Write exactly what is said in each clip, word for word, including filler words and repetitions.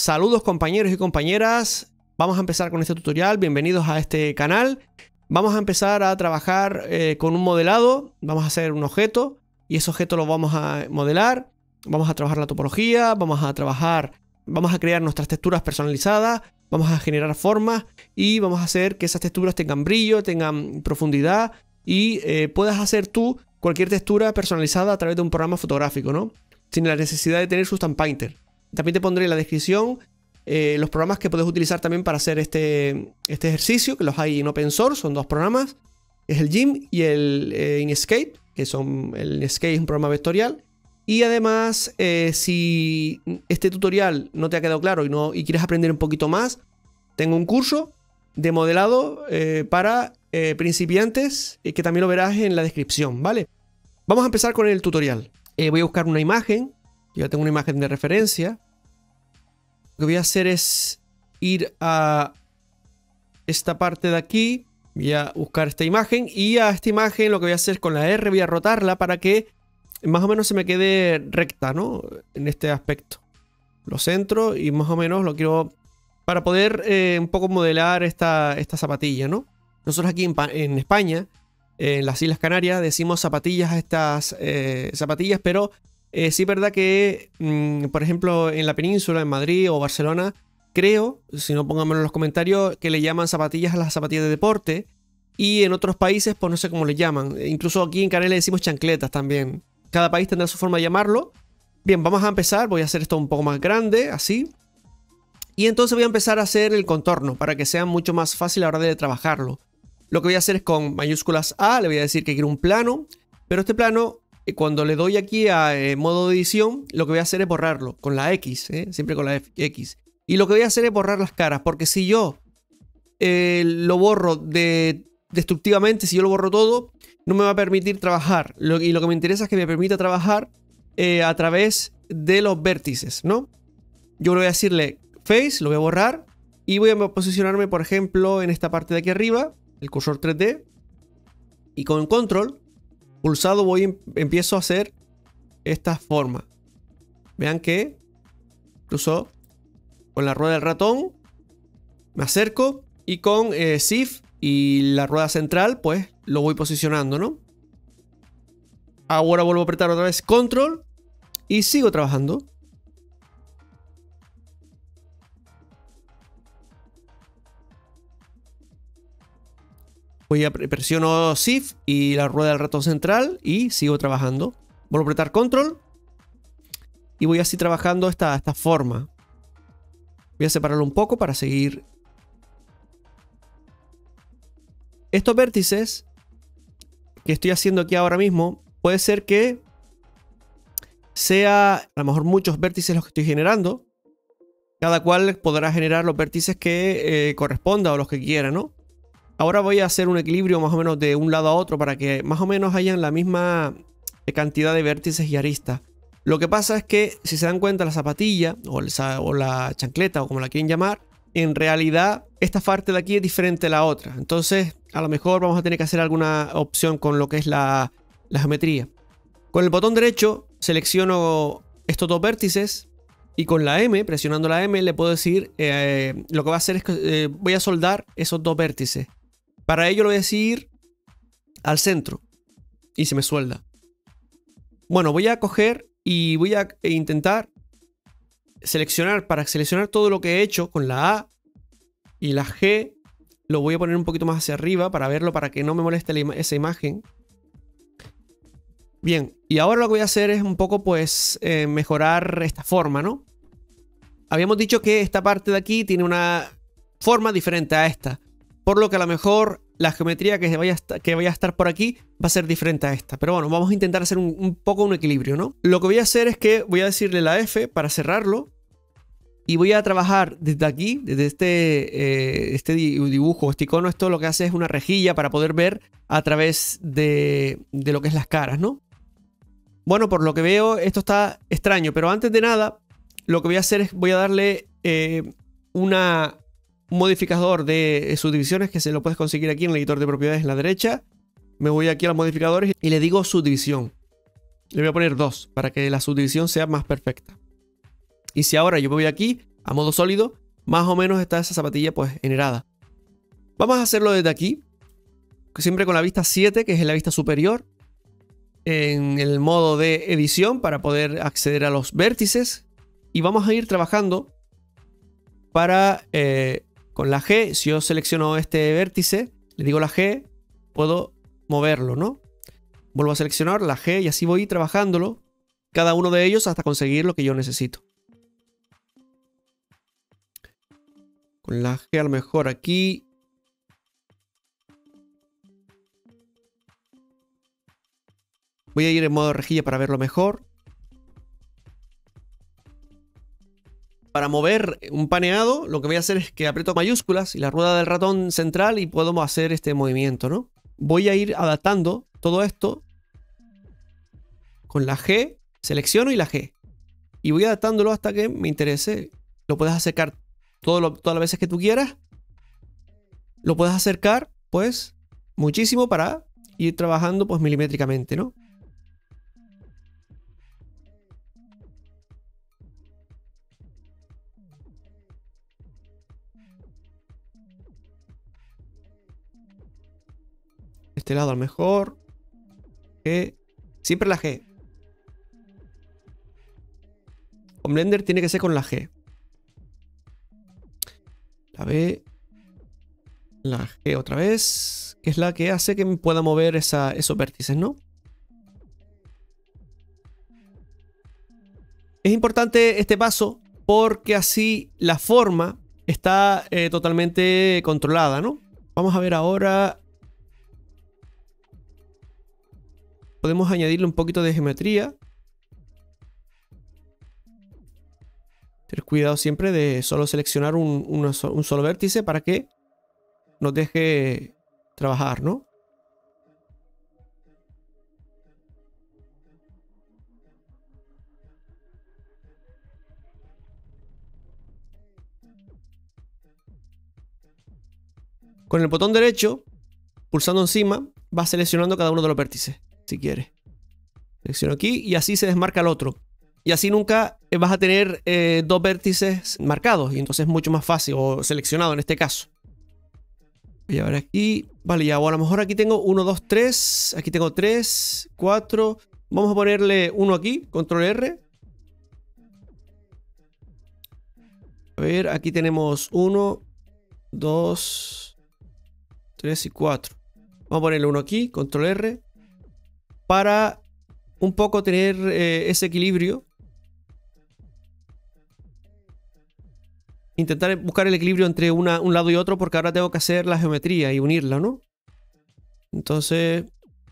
Saludos compañeros y compañeras, vamos a empezar con este tutorial, bienvenidos a este canal. Vamos a empezar a trabajar eh, con un modelado, vamos a hacer un objeto y ese objeto lo vamos a modelar. Vamos a trabajar la topología, vamos a trabajar, vamos a crear nuestras texturas personalizadas, vamos a generar formas y vamos a hacer que esas texturas tengan brillo, tengan profundidad y eh, puedas hacer tú cualquier textura personalizada a través de un programa fotográfico, ¿no? Sin la necesidad de tener Substance Painter. También te pondré en la descripción eh, los programas que puedes utilizar también para hacer este, este ejercicio, que los hay en open source, son dos programas. Es el GIMP y el eh, Inkscape, que son, el Inkscape es un programa vectorial. Y además, eh, si este tutorial no te ha quedado claro y, no, y quieres aprender un poquito más, tengo un curso de modelado eh, para eh, principiantes eh, que también lo verás en la descripción, ¿vale? Vamos a empezar con el tutorial. Eh, voy a buscar una imagen. Yo ya tengo una imagen de referencia. Lo que voy a hacer es ir a esta parte de aquí. Voy a buscar esta imagen y a esta imagen lo que voy a hacer con la R voy a rotarla para que más o menos se me quede recta, ¿no? En este aspecto. Lo centro y más o menos lo quiero para poder eh, un poco modelar esta, esta zapatilla, ¿no? Nosotros aquí en, en España, en las Islas Canarias, decimos zapatillas a estas eh, zapatillas, pero eh, sí es verdad que, mmm, por ejemplo, en la península, en Madrid o Barcelona, creo, si no pónganmelo en los comentarios, que le llaman zapatillas a las zapatillas de deporte. Y en otros países, pues no sé cómo le llaman. Incluso aquí en Canarias le decimos chancletas también. Cada país tendrá su forma de llamarlo. Bien, vamos a empezar. Voy a hacer esto un poco más grande, así. Y entonces voy a empezar a hacer el contorno para que sea mucho más fácil a la hora de trabajarlo. Lo que voy a hacer es con mayúsculas A, le voy a decir que quiero un plano. Pero este plano, cuando le doy aquí a eh, modo de edición, lo que voy a hacer es borrarlo con la X, ¿eh? Siempre con la X. Y lo que voy a hacer es borrar las caras, porque si yo eh, lo borro de, destructivamente, si yo lo borro todo, no me va a permitir trabajar. Lo, y lo que me interesa es que me permita trabajar eh, a través de los vértices, ¿no? Yo voy a decirle Face, lo voy a borrar y voy a posicionarme, por ejemplo, en esta parte de aquí arriba, el cursor tres D, y con Control pulsado voy empiezo a hacer esta forma. Vean que incluso con la rueda del ratón me acerco y con eh, Shift y la rueda central pues lo voy posicionando, ¿no? Ahora vuelvo a apretar otra vez Control y sigo trabajando. Voy a presiono Shift y la rueda del ratón central y sigo trabajando. Vuelvo a apretar Control y voy así trabajando esta, esta forma. Voy a separarlo un poco para seguir. Estos vértices que estoy haciendo aquí ahora mismo, puede ser que sea a lo mejor muchos vértices los que estoy generando. Cada cual podrá generar los vértices que eh, corresponda o los que quiera, ¿no? Ahora voy a hacer un equilibrio más o menos de un lado a otro para que más o menos hayan la misma cantidad de vértices y aristas. Lo que pasa es que, si se dan cuenta, la zapatilla o, el, o la chancleta o como la quieren llamar, en realidad esta parte de aquí es diferente a la otra. Entonces, a lo mejor vamos a tener que hacer alguna opción con lo que es la, la geometría. Con el botón derecho selecciono estos dos vértices y con la M, presionando la M, le puedo decir, eh, lo que va a hacer es que eh, voy a soldar esos dos vértices. Para ello lo voy a decir al centro y se me suelda. Bueno, voy a coger y voy a intentar seleccionar, para seleccionar todo lo que he hecho con la A y la G, lo voy a poner un poquito más hacia arriba para verlo, para que no me moleste la ima- esa imagen. Bien, y ahora lo que voy a hacer es un poco pues eh, mejorar esta forma, ¿no? Habíamos dicho que esta parte de aquí tiene una forma diferente a esta, por lo que a lo mejor la geometría que vaya, a que vaya a estar por aquí va a ser diferente a esta. Pero bueno, vamos a intentar hacer un, un poco un equilibrio, ¿no? Lo que voy a hacer es que voy a decirle la F para cerrarlo. Y voy a trabajar desde aquí, desde este, eh, este dibujo, este icono. Esto lo que hace es una rejilla para poder ver a través de, de lo que es las caras, ¿no? Bueno, por lo que veo esto está extraño. Pero antes de nada, lo que voy a hacer es voy a darle eh, una... un modificador de subdivisiones que se lo puedes conseguir aquí en el editor de propiedades en la derecha. Me voy aquí a los modificadores y le digo subdivisión. Le voy a poner dos para que la subdivisión sea más perfecta. Y si ahora yo me voy aquí a modo sólido, más o menos está esa zapatilla pues generada. Vamos a hacerlo desde aquí, siempre con la vista siete, que es la vista superior, en el modo de edición para poder acceder a los vértices. Y vamos a ir trabajando para, eh, con la G, si yo selecciono este vértice, le digo la G, puedo moverlo, ¿no? Vuelvo a seleccionar la G y así voy trabajándolo, cada uno de ellos hasta conseguir lo que yo necesito. Con la G a lo mejor aquí. Voy a ir en modo rejilla para verlo mejor. Para mover un paneado, lo que voy a hacer es que aprieto mayúsculas y la rueda del ratón central y puedo hacer este movimiento, ¿no? Voy a ir adaptando todo esto con la G, selecciono y la G. Y voy adaptándolo hasta que me interese. Lo puedes acercar todo lo, todas las veces que tú quieras. Lo puedes acercar, pues, muchísimo para ir trabajando, pues, milimétricamente, ¿no? Este lado a lo mejor. G. Siempre la G. Con Blender tiene que ser con la G. La B. La G otra vez. Que es la que hace que me pueda mover esa, esos vértices, ¿no? Es importante este paso porque así la forma está eh, totalmente controlada, ¿no? Vamos a ver ahora. Podemos añadirle un poquito de geometría. Tener cuidado siempre de solo seleccionar un, un, un solo vértice para que nos deje trabajar, ¿no? Con el botón derecho, pulsando encima, vas seleccionando cada uno de los vértices, si quieres. Selecciono aquí y así se desmarca el otro. Y así nunca vas a tener eh, dos vértices marcados y entonces es mucho más fácil, o seleccionado en este caso. Voy a ver aquí. Vale, ya, o a lo mejor aquí tengo uno, dos, tres. Aquí tengo tres, cuatro. Vamos a ponerle uno aquí, control R. A ver, aquí tenemos uno, dos, tres y cuatro. Vamos a ponerle uno aquí, control R. Para un poco tener eh, ese equilibrio. Intentar buscar el equilibrio entre una, un lado y otro, porque ahora tengo que hacer la geometría y unirla, ¿no? Entonces,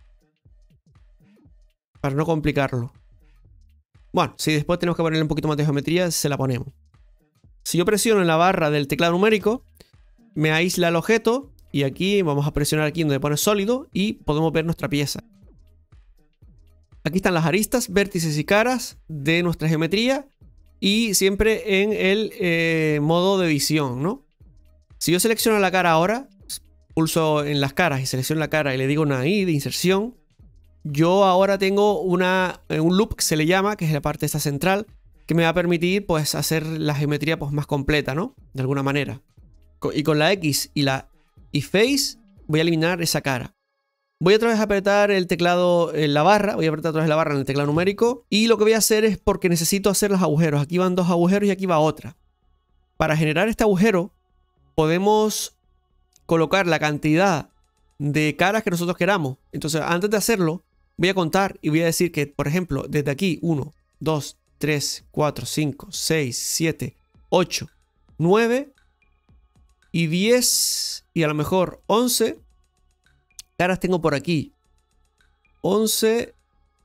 para no complicarlo. Bueno, si después tenemos que ponerle un poquito más de geometría, se la ponemos. Si yo presiono en la barra del teclado numérico, me aísla el objeto. Y aquí vamos a presionar aquí donde pone sólido y podemos ver nuestra pieza. Aquí están las aristas, vértices y caras de nuestra geometría. Y siempre en el eh, modo de edición, ¿no? Si yo selecciono la cara ahora, pulso en las caras y selecciono la cara y le digo una I de inserción, yo ahora tengo una, un loop que se le llama, que es la parte esta central, que me va a permitir pues hacer la geometría pues más completa, ¿no? De alguna manera. Y con la X y la y Face voy a eliminar esa cara. Voy otra vez a apretar el teclado en la barra. Voy a apretar otra vez la barra en el teclado numérico. Y lo que voy a hacer es porque necesito hacer los agujeros. Aquí van dos agujeros y aquí va otra. Para generar este agujero podemos colocar la cantidad de caras que nosotros queramos. Entonces antes de hacerlo voy a contar y voy a decir que, por ejemplo, desde aquí uno, dos, tres, cuatro, cinco, seis, siete, ocho, nueve y diez y a lo mejor once caras tengo por aquí. once.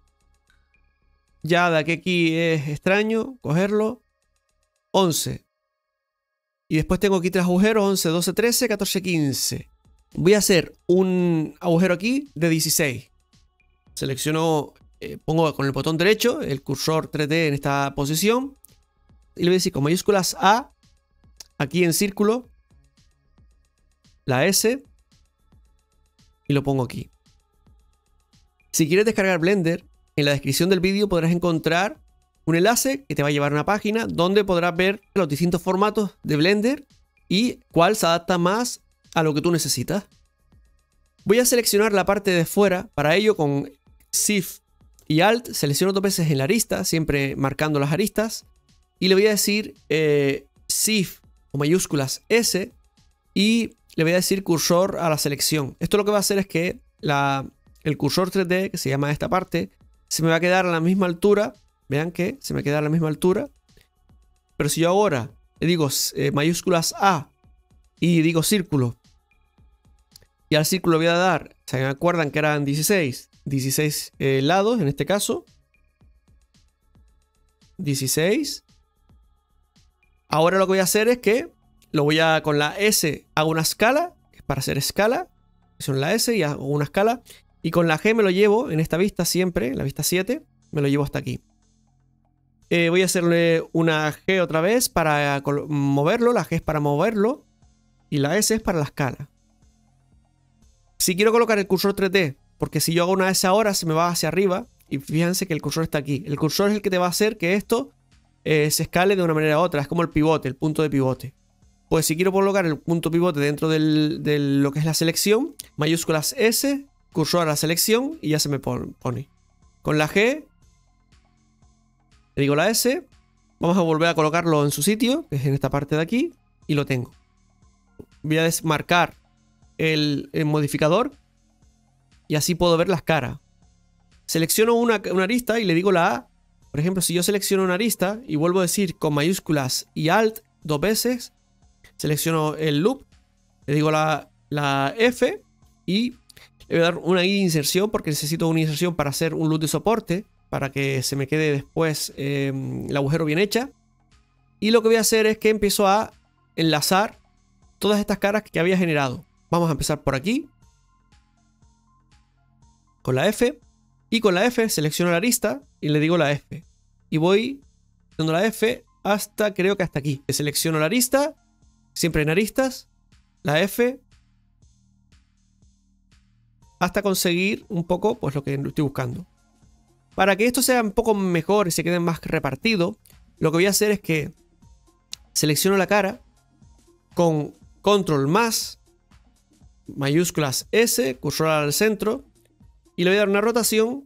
Ya de aquí, aquí es extraño cogerlo. once. Y después tengo aquí tres agujeros. once, doce, trece, catorce, quince. Voy a hacer un agujero aquí de dieciséis. Selecciono, eh, pongo con el botón derecho el cursor tres D en esta posición. Y le voy a decir con mayúsculas A. Aquí en círculo. La S. Y lo pongo aquí. Si quieres descargar Blender, en la descripción del vídeo podrás encontrar un enlace que te va a llevar a una página donde podrás ver los distintos formatos de Blender y cuál se adapta más a lo que tú necesitas. Voy a seleccionar la parte de fuera. Para ello, con Shift y Alt selecciono dos veces en la arista, siempre marcando las aristas, y le voy a decir eh, Shift o mayúsculas S y le voy a decir cursor a la selección. Esto lo que va a hacer es que la, el cursor tres D, que se llama esta parte, se me va a quedar a la misma altura. Vean que se me queda a la misma altura. Pero si yo ahora le digo eh, mayúsculas A y digo círculo, y al círculo voy a dar, ¿se acuerdan que eran dieciséis? dieciséis eh, lados en este caso. dieciséis. Ahora lo que voy a hacer es que lo voy a, con la S hago una escala, que es para hacer escala. Son la S y hago una escala. Y con la G me lo llevo en esta vista siempre, en la vista siete, me lo llevo hasta aquí. Eh, voy a hacerle una G otra vez para moverlo. La G es para moverlo. Y la S es para la escala. Si quiero colocar el cursor tres D, porque si yo hago una S ahora se me va hacia arriba. Y fíjense que el cursor está aquí. El cursor es el que te va a hacer que esto eh, se escale de una manera u otra. Es como el pivote, el punto de pivote. Pues si quiero colocar el punto pivote dentro de del, lo que es la selección, mayúsculas S, cursor a la selección y ya se me pone. Con la G, le digo la S, vamos a volver a colocarlo en su sitio, que es en esta parte de aquí, y lo tengo. Voy a desmarcar el, el modificador y así puedo ver las caras. Selecciono una, una arista y le digo la A. Por ejemplo, si yo selecciono una arista y vuelvo a decir con mayúsculas y Alt dos veces, selecciono el loop, le digo la, la F y le voy a dar una inserción porque necesito una inserción para hacer un loop de soporte, para que se me quede después eh, el agujero bien hecha. Y lo que voy a hacer es que empiezo a enlazar todas estas caras que había generado. Vamos a empezar por aquí, con la F, y con la F selecciono la arista y le digo la F. Y voy dando la F hasta, creo que hasta aquí. Selecciono la arista, siempre en aristas, la F, hasta conseguir un poco pues lo que estoy buscando. Para que esto sea un poco mejor y se quede más repartido, lo que voy a hacer es que selecciono la cara con control más, mayúsculas S, cursor al centro, y le voy a dar una rotación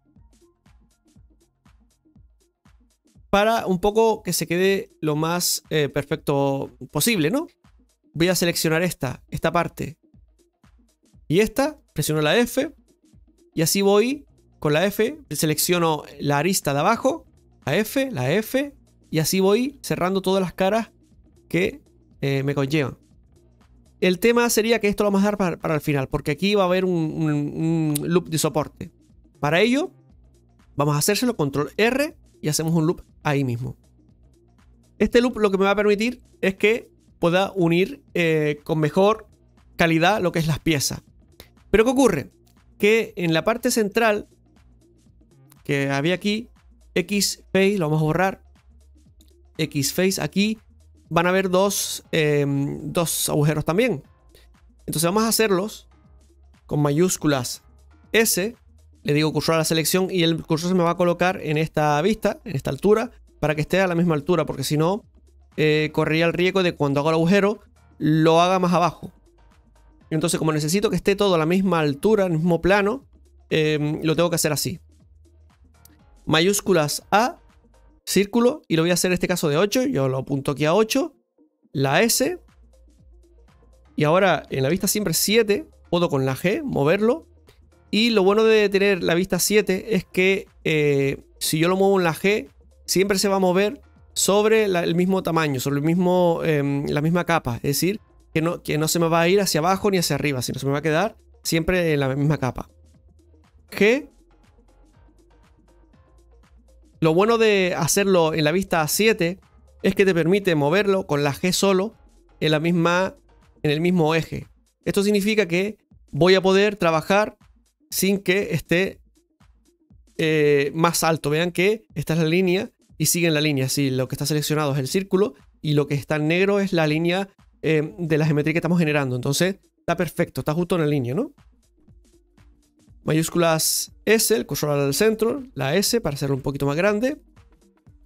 para un poco que se quede lo más eh, perfecto posible, ¿no? Voy a seleccionar esta, esta parte y esta, presiono la F y así voy con la F, selecciono la arista de abajo, la F, la F y así voy cerrando todas las caras que eh, me conllevan. El tema sería que esto lo vamos a dar para, para el final, porque aquí va a haber un, un, un loop de soporte. Para ello, vamos a hacérselo, control R, y hacemos un loop ahí mismo. Este loop lo que me va a permitir es que pueda unir eh, con mejor calidad lo que es las piezas. Pero ¿qué ocurre? Que en la parte central que había aquí, X-Face, lo vamos a borrar. X-Face aquí. Van a haber dos, eh, dos agujeros también. Entonces vamos a hacerlos con mayúsculas S. Le digo cursor a la selección y el cursor se me va a colocar en esta vista, en esta altura, para que esté a la misma altura, porque si no, eh, correría el riesgo de cuando hago el agujero, lo haga más abajo. Entonces, como necesito que esté todo a la misma altura, en el mismo plano, eh, lo tengo que hacer así. Mayúsculas A, círculo, y lo voy a hacer en este caso de ocho, yo lo apunto aquí a ocho, la S, y ahora en la vista siempre siete, puedo con la G moverlo, y lo bueno de tener la vista siete es que eh, si yo lo muevo en la G, siempre se va a mover sobre la, el mismo tamaño, sobre el mismo, eh, la misma capa, es decir, que no, que no se me va a ir hacia abajo ni hacia arriba, sino se me va a quedar siempre en la misma capa. G. Lo bueno de hacerlo en la vista siete es que te permite moverlo con la G solo en, la misma, en el mismo eje. Esto significa que voy a poder trabajar sin que esté eh, más alto. Vean que esta es la línea y siguen la línea. Sí, lo que está seleccionado es el círculo y lo que está en negro es la línea eh, de la geometría que estamos generando. Entonces está perfecto, está justo en la línea, ¿no? Mayúsculas S, el cursor al centro, la S para hacerlo un poquito más grande.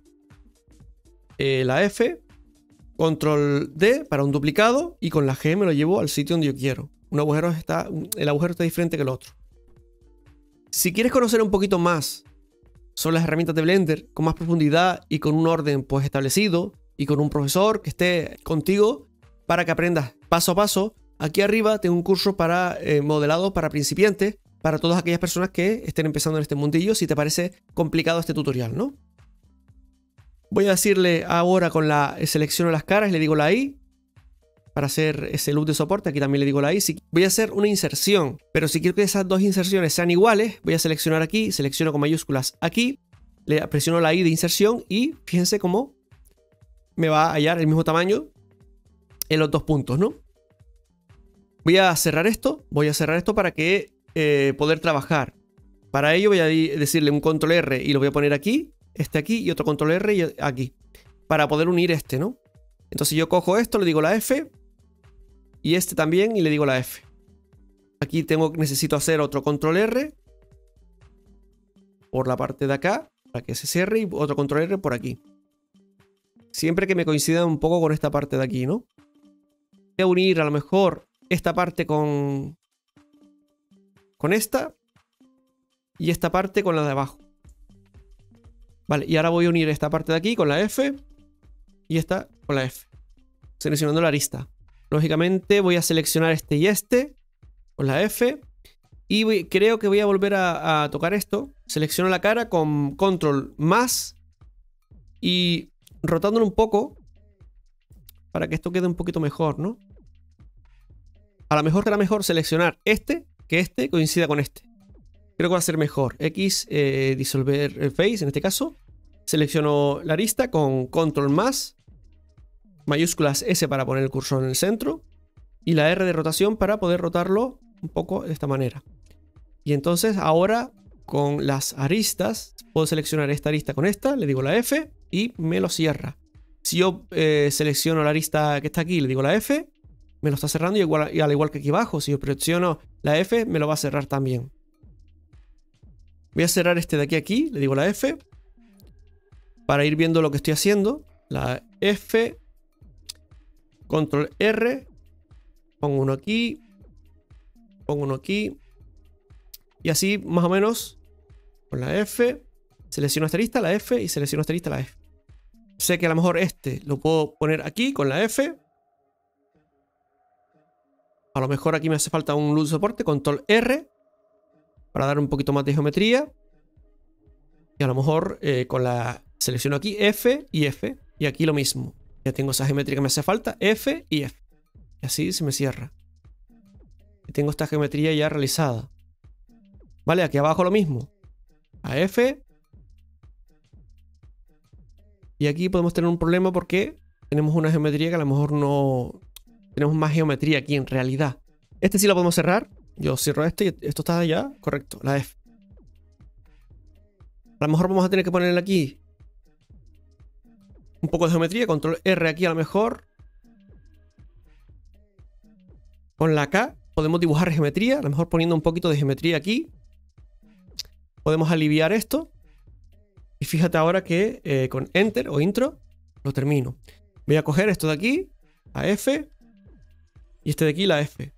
eh, la F, control D para un duplicado y con la G me lo llevo al sitio donde yo quiero. Un agujero está, el agujero está diferente que el otro. Si quieres conocer un poquito más sobre las herramientas de Blender con más profundidad y con un orden pues establecido y con un profesor que esté contigo para que aprendas paso a paso, aquí arriba tengo un curso para eh, modelado para principiantes, para todas aquellas personas que estén empezando en este mundillo, si te parece complicado este tutorial, ¿no? Voy a decirle ahora con la selecciono las caras, le digo la I para hacer ese loop de soporte, aquí también le digo la I. Si voy a hacer una inserción, pero si quiero que esas dos inserciones sean iguales, voy a seleccionar aquí, selecciono con mayúsculas aquí, le presiono la I de inserción y fíjense cómo me va a hallar el mismo tamaño en los dos puntos, ¿no? Voy a cerrar esto, voy a cerrar esto para que eh, poder trabajar. Para ello voy a decirle un control R y lo voy a poner aquí, este aquí y otro control R y aquí, para poder unir este, ¿no? Entonces yo cojo esto, le digo la F y este también y le digo la F. Aquí tengo, necesito hacer otro control R por la parte de acá para que se cierre y otro control R por aquí. Siempre que me coincida un poco con esta parte de aquí, ¿no? Voy a unir a lo mejor esta parte con, con esta y esta parte con la de abajo. Vale, y ahora voy a unir esta parte de aquí con la F y esta con la F, seleccionando la arista. Lógicamente voy a seleccionar este y este con la F y voy, creo que voy a volver a, a tocar esto. Selecciono la cara con control más y rotándolo un poco para que esto quede un poquito mejor, ¿no? A lo mejor será mejor seleccionar este, que este coincida con este. Creo que va a ser mejor. X, eh, disolver face en este caso. Selecciono la arista con control más, mayúsculas S para poner el cursor en el centro y la R de rotación para poder rotarlo un poco de esta manera. Y entonces ahora con las aristas puedo seleccionar esta arista con esta, le digo la F y me lo cierra. Si yo eh, selecciono la arista que está aquí, le digo la F, me lo está cerrando y, igual, y al igual que aquí abajo, si yo presiono la F, me lo va a cerrar también. Voy a cerrar este de aquí a aquí, le digo la F, para ir viendo lo que estoy haciendo. La F, control R, pongo uno aquí, pongo uno aquí, y así más o menos con la F, selecciono esta lista, la F, y selecciono esta lista, la F. Sé que a lo mejor este lo puedo poner aquí con la F. A lo mejor aquí me hace falta un loop de soporte, control R, para dar un poquito más de geometría. Y a lo mejor eh, con la selecciono aquí F y F. Y aquí lo mismo. Ya tengo esa geometría que me hace falta, F y F. Y así se me cierra. Y tengo esta geometría ya realizada. Vale, aquí abajo lo mismo. A F. Y aquí podemos tener un problema porque tenemos una geometría que a lo mejor no... Tenemos más geometría aquí en realidad. Este sí lo podemos cerrar. Yo cierro esto y esto está ya correcto, la F. A lo mejor vamos a tener que ponerle aquí un poco de geometría. Control R aquí a lo mejor. Con la K podemos dibujar geometría. A lo mejor poniendo un poquito de geometría aquí. Podemos aliviar esto. Y fíjate ahora que eh, con Enter o Intro lo termino. Voy a coger esto de aquí, la F. Y este de aquí, la F.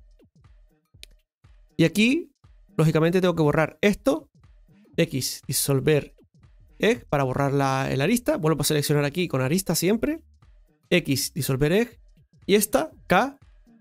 Y aquí, lógicamente, tengo que borrar esto. X, disolver Egg para borrar la, el arista. Vuelvo a seleccionar aquí con arista siempre. X, disolver Egg. Y esta, K,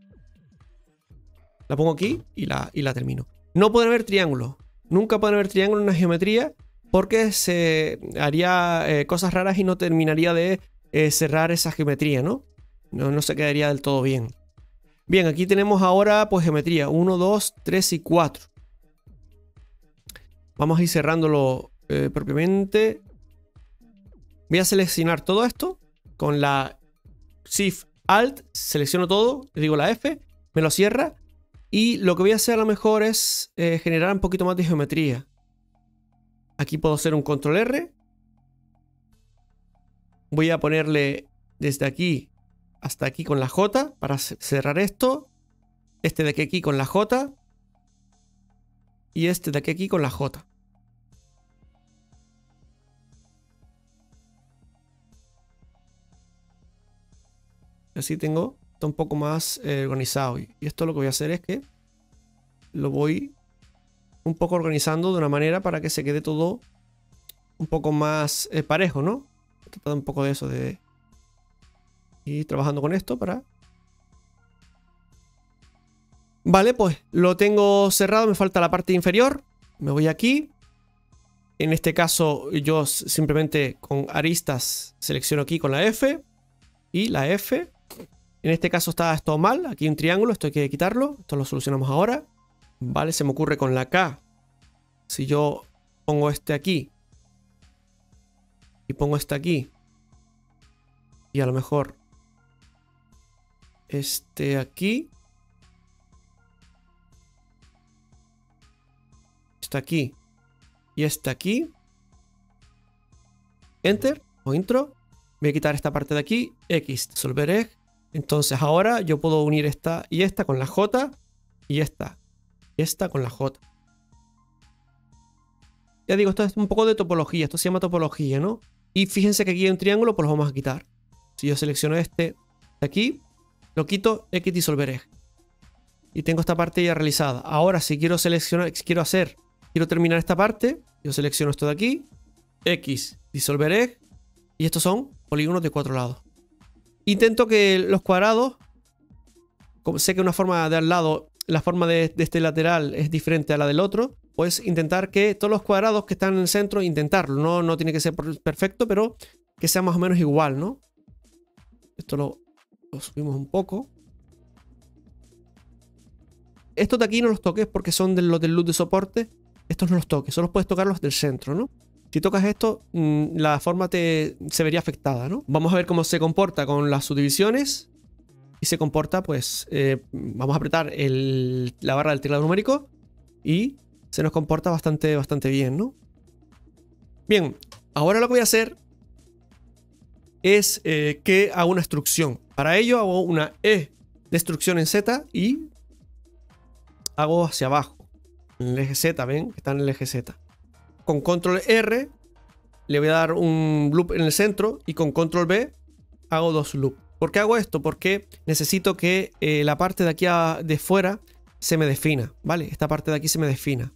la pongo aquí y la, y la termino. No pueden haber triángulos. Nunca pueden haber triángulos en una geometría porque se haría eh, cosas raras y no terminaría de eh, cerrar esa geometría, ¿no? ¿no? No se quedaría del todo bien. Bien, aquí tenemos ahora pues geometría uno, dos, tres y cuatro. Vamos a ir cerrándolo eh, propiamente. Voy a seleccionar todo esto con la Shift Alt, selecciono todo, le digo la F, me lo cierra. Y lo que voy a hacer a lo mejor es eh, generar un poquito más de geometría. Aquí puedo hacer un control R. Voy a ponerle desde aquí hasta aquí con la J para cerrar esto. Este de aquí, aquí con la J. Y este de aquí, aquí con la J. Así tengo esto un poco más eh, organizado. Y esto lo que voy a hacer es que lo voy un poco organizando de una manera para que se quede todo un poco más eh, parejo, ¿no? He tratado un poco de eso, de ir trabajando con esto para... Vale, pues lo tengo cerrado, me falta la parte inferior. Me voy aquí. En este caso yo simplemente con aristas selecciono aquí con la F y la F. En este caso está esto mal, aquí hay un triángulo, esto hay que quitarlo. Esto lo solucionamos ahora. Vale, se me ocurre con la K. Si yo pongo este aquí y pongo este aquí y a lo mejor este aquí, este aquí y este aquí, Enter o Intro, voy a quitar esta parte de aquí, X, disolver egg. Entonces ahora yo puedo unir esta y esta con la J y esta y esta con la J. Ya digo, esto es un poco de topología, esto se llama topología, ¿no? Y fíjense que aquí hay un triángulo, pues lo vamos a quitar. Si yo selecciono este de aquí, lo quito, X disolver egg. Y tengo esta parte ya realizada. Ahora si quiero seleccionar, si quiero hacer, quiero terminar esta parte, yo selecciono esto de aquí, X disolver egg, y estos son polígonos de cuatro lados. Intento que los cuadrados, como sé que una forma de al lado, la forma de, de este lateral es diferente a la del otro, pues intentar que todos los cuadrados que están en el centro, intentarlo. No, no tiene que ser perfecto, pero que sea más o menos igual, ¿no? Esto lo, lo subimos un poco. Estos de aquí no los toques porque son de los del loop de soporte. Estos no los toques, solo puedes tocar los del centro, ¿no? Si tocas esto, la forma te, se vería afectada, ¿no? Vamos a ver cómo se comporta con las subdivisiones. Y se comporta, pues, eh, vamos a apretar el, la barra del teclado numérico y se nos comporta bastante, bastante bien, ¿no? Bien, ahora lo que voy a hacer es eh, que hago una instrucción. Para ello hago una E de instrucción en Z y hago hacia abajo. En el eje Z, ¿ven? Está en el eje Z. Con control R le voy a dar un loop en el centro y con control V hago dos loops. ¿Por qué hago esto? Porque necesito que eh, la parte de aquí a, de fuera se me defina, ¿vale? Esta parte de aquí se me defina.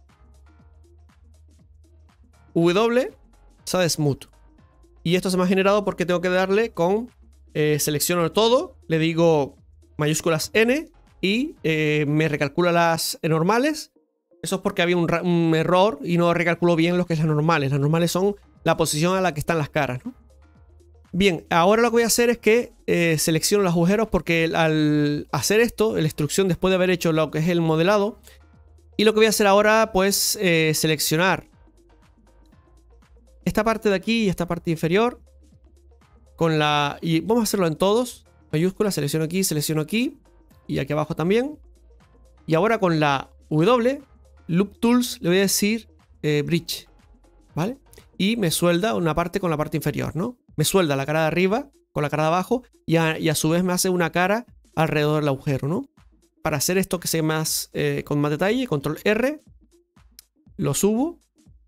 W, side smooth. Y esto se me ha generado porque tengo que darle con, eh, selecciono todo, le digo mayúsculas N y eh, me recalcula las normales. Eso es porque había un, un error y no recalculó bien lo que es las normales. Las normales son la posición a la que están las caras, ¿no? Bien, ahora lo que voy a hacer es que eh, selecciono los agujeros porque al hacer esto, la instrucción después de haber hecho lo que es el modelado, y lo que voy a hacer ahora, pues, eh, seleccionar esta parte de aquí y esta parte inferior con la... Y vamos a hacerlo en todos. Mayúscula, selecciono aquí, selecciono aquí y aquí abajo también. Y ahora con la W, Loop Tools, le voy a decir eh, Bridge, ¿vale? Y me suelda una parte con la parte inferior, ¿no? Me suelda la cara de arriba con la cara de abajo y a, y a su vez me hace una cara alrededor del agujero, ¿no? Para hacer esto que sea más eh, con más detalle, control R, lo subo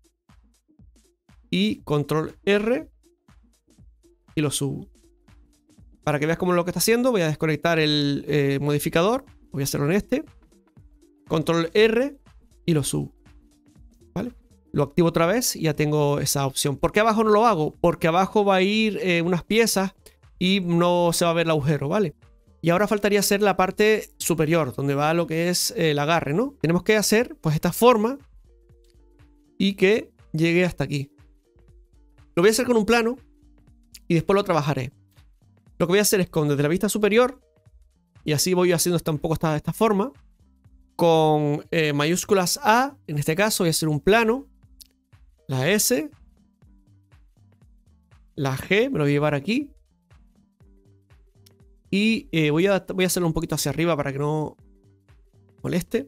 y control R y lo subo. Para que veas cómo es lo que está haciendo, voy a desconectar el eh, modificador, voy a hacerlo en este, control R y lo subo, ¿vale? Lo activo otra vez y ya tengo esa opción. ¿Por qué abajo no lo hago? Porque abajo va a ir eh, unas piezas y no se va a ver el agujero, ¿vale? Y ahora faltaría hacer la parte superior, donde va lo que es el agarre, ¿no? Tenemos que hacer pues esta forma y que llegue hasta aquí. Lo voy a hacer con un plano y después lo trabajaré. Lo que voy a hacer es con desde la vista superior, y así voy haciendo esta, un poco esta, esta forma, con eh, mayúsculas A, en este caso voy a hacer un plano, la S, la G, me lo voy a llevar aquí, y eh, voy, a, voy a hacerlo un poquito hacia arriba para que no moleste,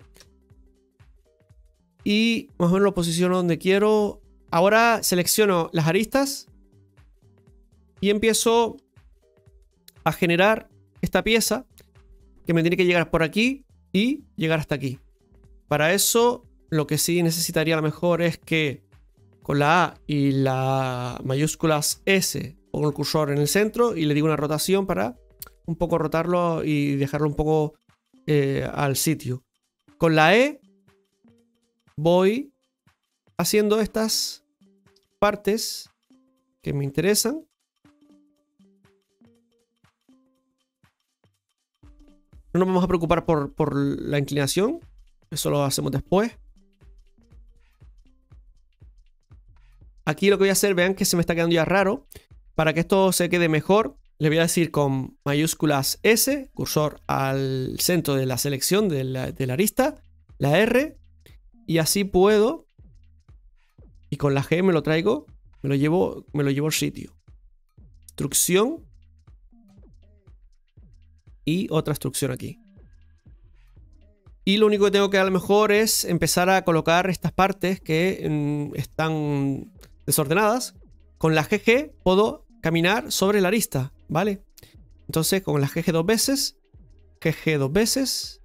y más o menos lo posiciono donde quiero. Ahora selecciono las aristas y empiezo a generar esta pieza que me tiene que llegar por aquí y llegar hasta aquí. Para eso lo que sí necesitaría a lo mejor es que con la A y la mayúsculas S pongo el cursor en el centro y le digo una rotación para un poco rotarlo y dejarlo un poco eh, al sitio. Con la E voy haciendo estas partes que me interesan. No nos vamos a preocupar por, por la inclinación. Eso lo hacemos después. Aquí lo que voy a hacer, vean que se me está quedando ya raro. Para que esto se quede mejor, le voy a decir con mayúsculas S, cursor al centro de la selección de la, de la arista, la R, y así puedo, y con la G me lo traigo, me lo llevo, me lo llevo al sitio. Instrucción. Y otra instrucción aquí. Y lo único que tengo que a lo mejor es empezar a colocar estas partes que mmm, están desordenadas. Con la G G puedo caminar sobre la arista, ¿vale? Entonces con la G G dos veces, G G dos veces.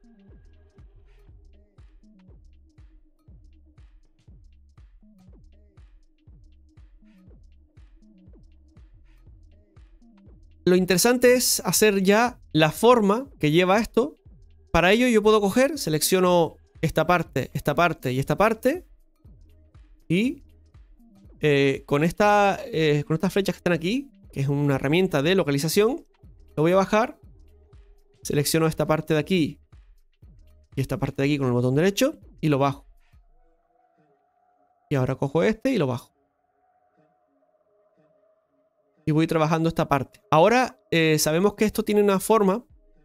Lo interesante es hacer ya la forma que lleva esto. Para ello yo puedo coger, selecciono esta parte, esta parte y esta parte. Y eh, con, esta, eh, con estas flechas que están aquí, que es una herramienta de localización, lo voy a bajar. Selecciono esta parte de aquí y esta parte de aquí con el botón derecho y lo bajo. Y ahora cojo este y lo bajo. Y voy trabajando esta parte. Ahora eh, sabemos que esto tiene una forma.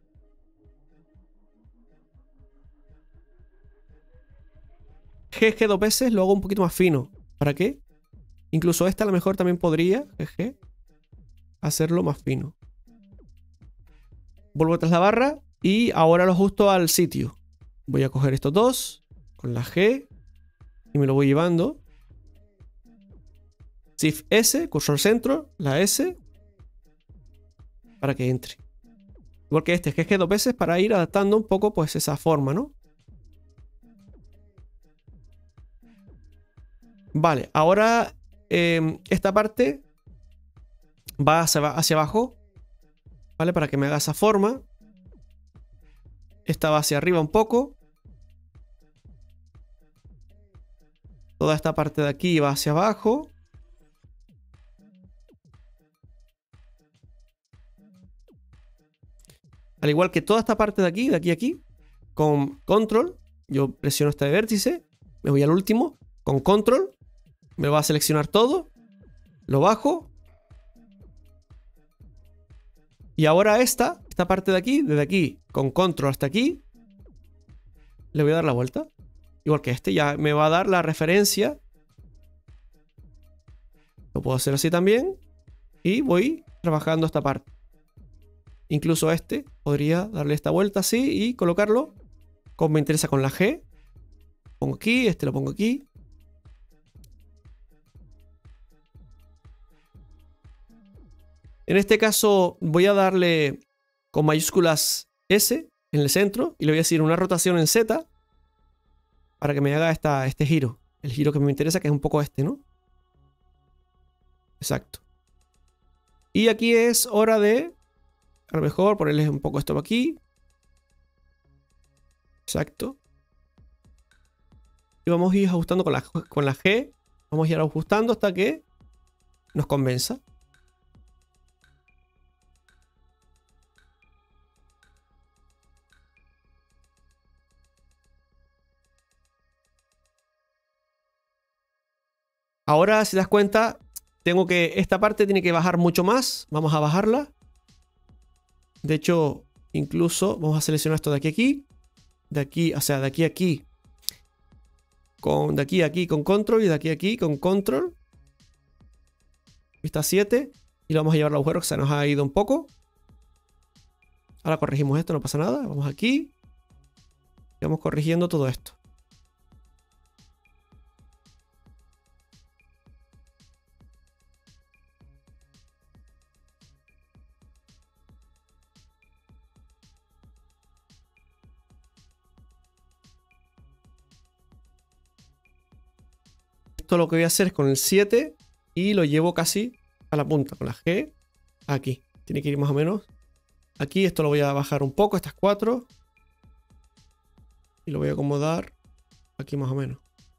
G G dos veces lo hago un poquito más fino. ¿Para qué? Incluso esta a lo mejor también podría, G G, hacerlo más fino. Vuelvo tras la barra y ahora lo ajusto al sitio. Voy a coger estos dos con la G y me lo voy llevando. Shift S, cursor al centro, la S, para que entre. Igual que este, G G dos veces para ir adaptando un poco pues esa forma, ¿no? Vale, ahora eh, esta parte va hacia, hacia abajo, ¿vale? Para que me haga esa forma. Esta va hacia arriba un poco. Toda esta parte de aquí va hacia abajo. Al igual que toda esta parte de aquí, de aquí a aquí, con control, yo presiono este vértice, me voy al último, con control, me va a seleccionar todo, lo bajo. Y ahora esta, esta parte de aquí, desde aquí, con control hasta aquí, le voy a dar la vuelta. Igual que este, ya me va a dar la referencia. Lo puedo hacer así también. Y voy trabajando esta parte. Incluso este, podría darle esta vuelta así y colocarlo como me interesa con la G. Pongo aquí, este lo pongo aquí. En este caso voy a darle con mayúsculas S en el centro y le voy a decir una rotación en Z para que me haga esta, este giro. El giro que me interesa, que es un poco este, ¿no? Exacto. Y aquí es hora de, a lo mejor, ponerle un poco esto aquí. Exacto. Y vamos a ir ajustando con la, con la G. Vamos a ir ajustando hasta que nos convenza. Ahora, si te das cuenta, tengo que, esta parte tiene que bajar mucho más. Vamos a bajarla. De hecho, incluso vamos a seleccionar esto de aquí a aquí. De aquí, o sea, de aquí a aquí. Con, de aquí a aquí con control y de aquí a aquí con control. Vista siete. Y lo vamos a llevar al agujero que se nos ha ido un poco. Ahora corregimos esto, no pasa nada. Vamos aquí. Y vamos corrigiendo todo esto. Esto lo que voy a hacer es con el siete y lo llevo casi a la punta, con la G aquí. Tiene que ir más o menos Aquí esto lo voy a bajar un poco, estas cuatro. Y lo voy a acomodar aquí más o menos.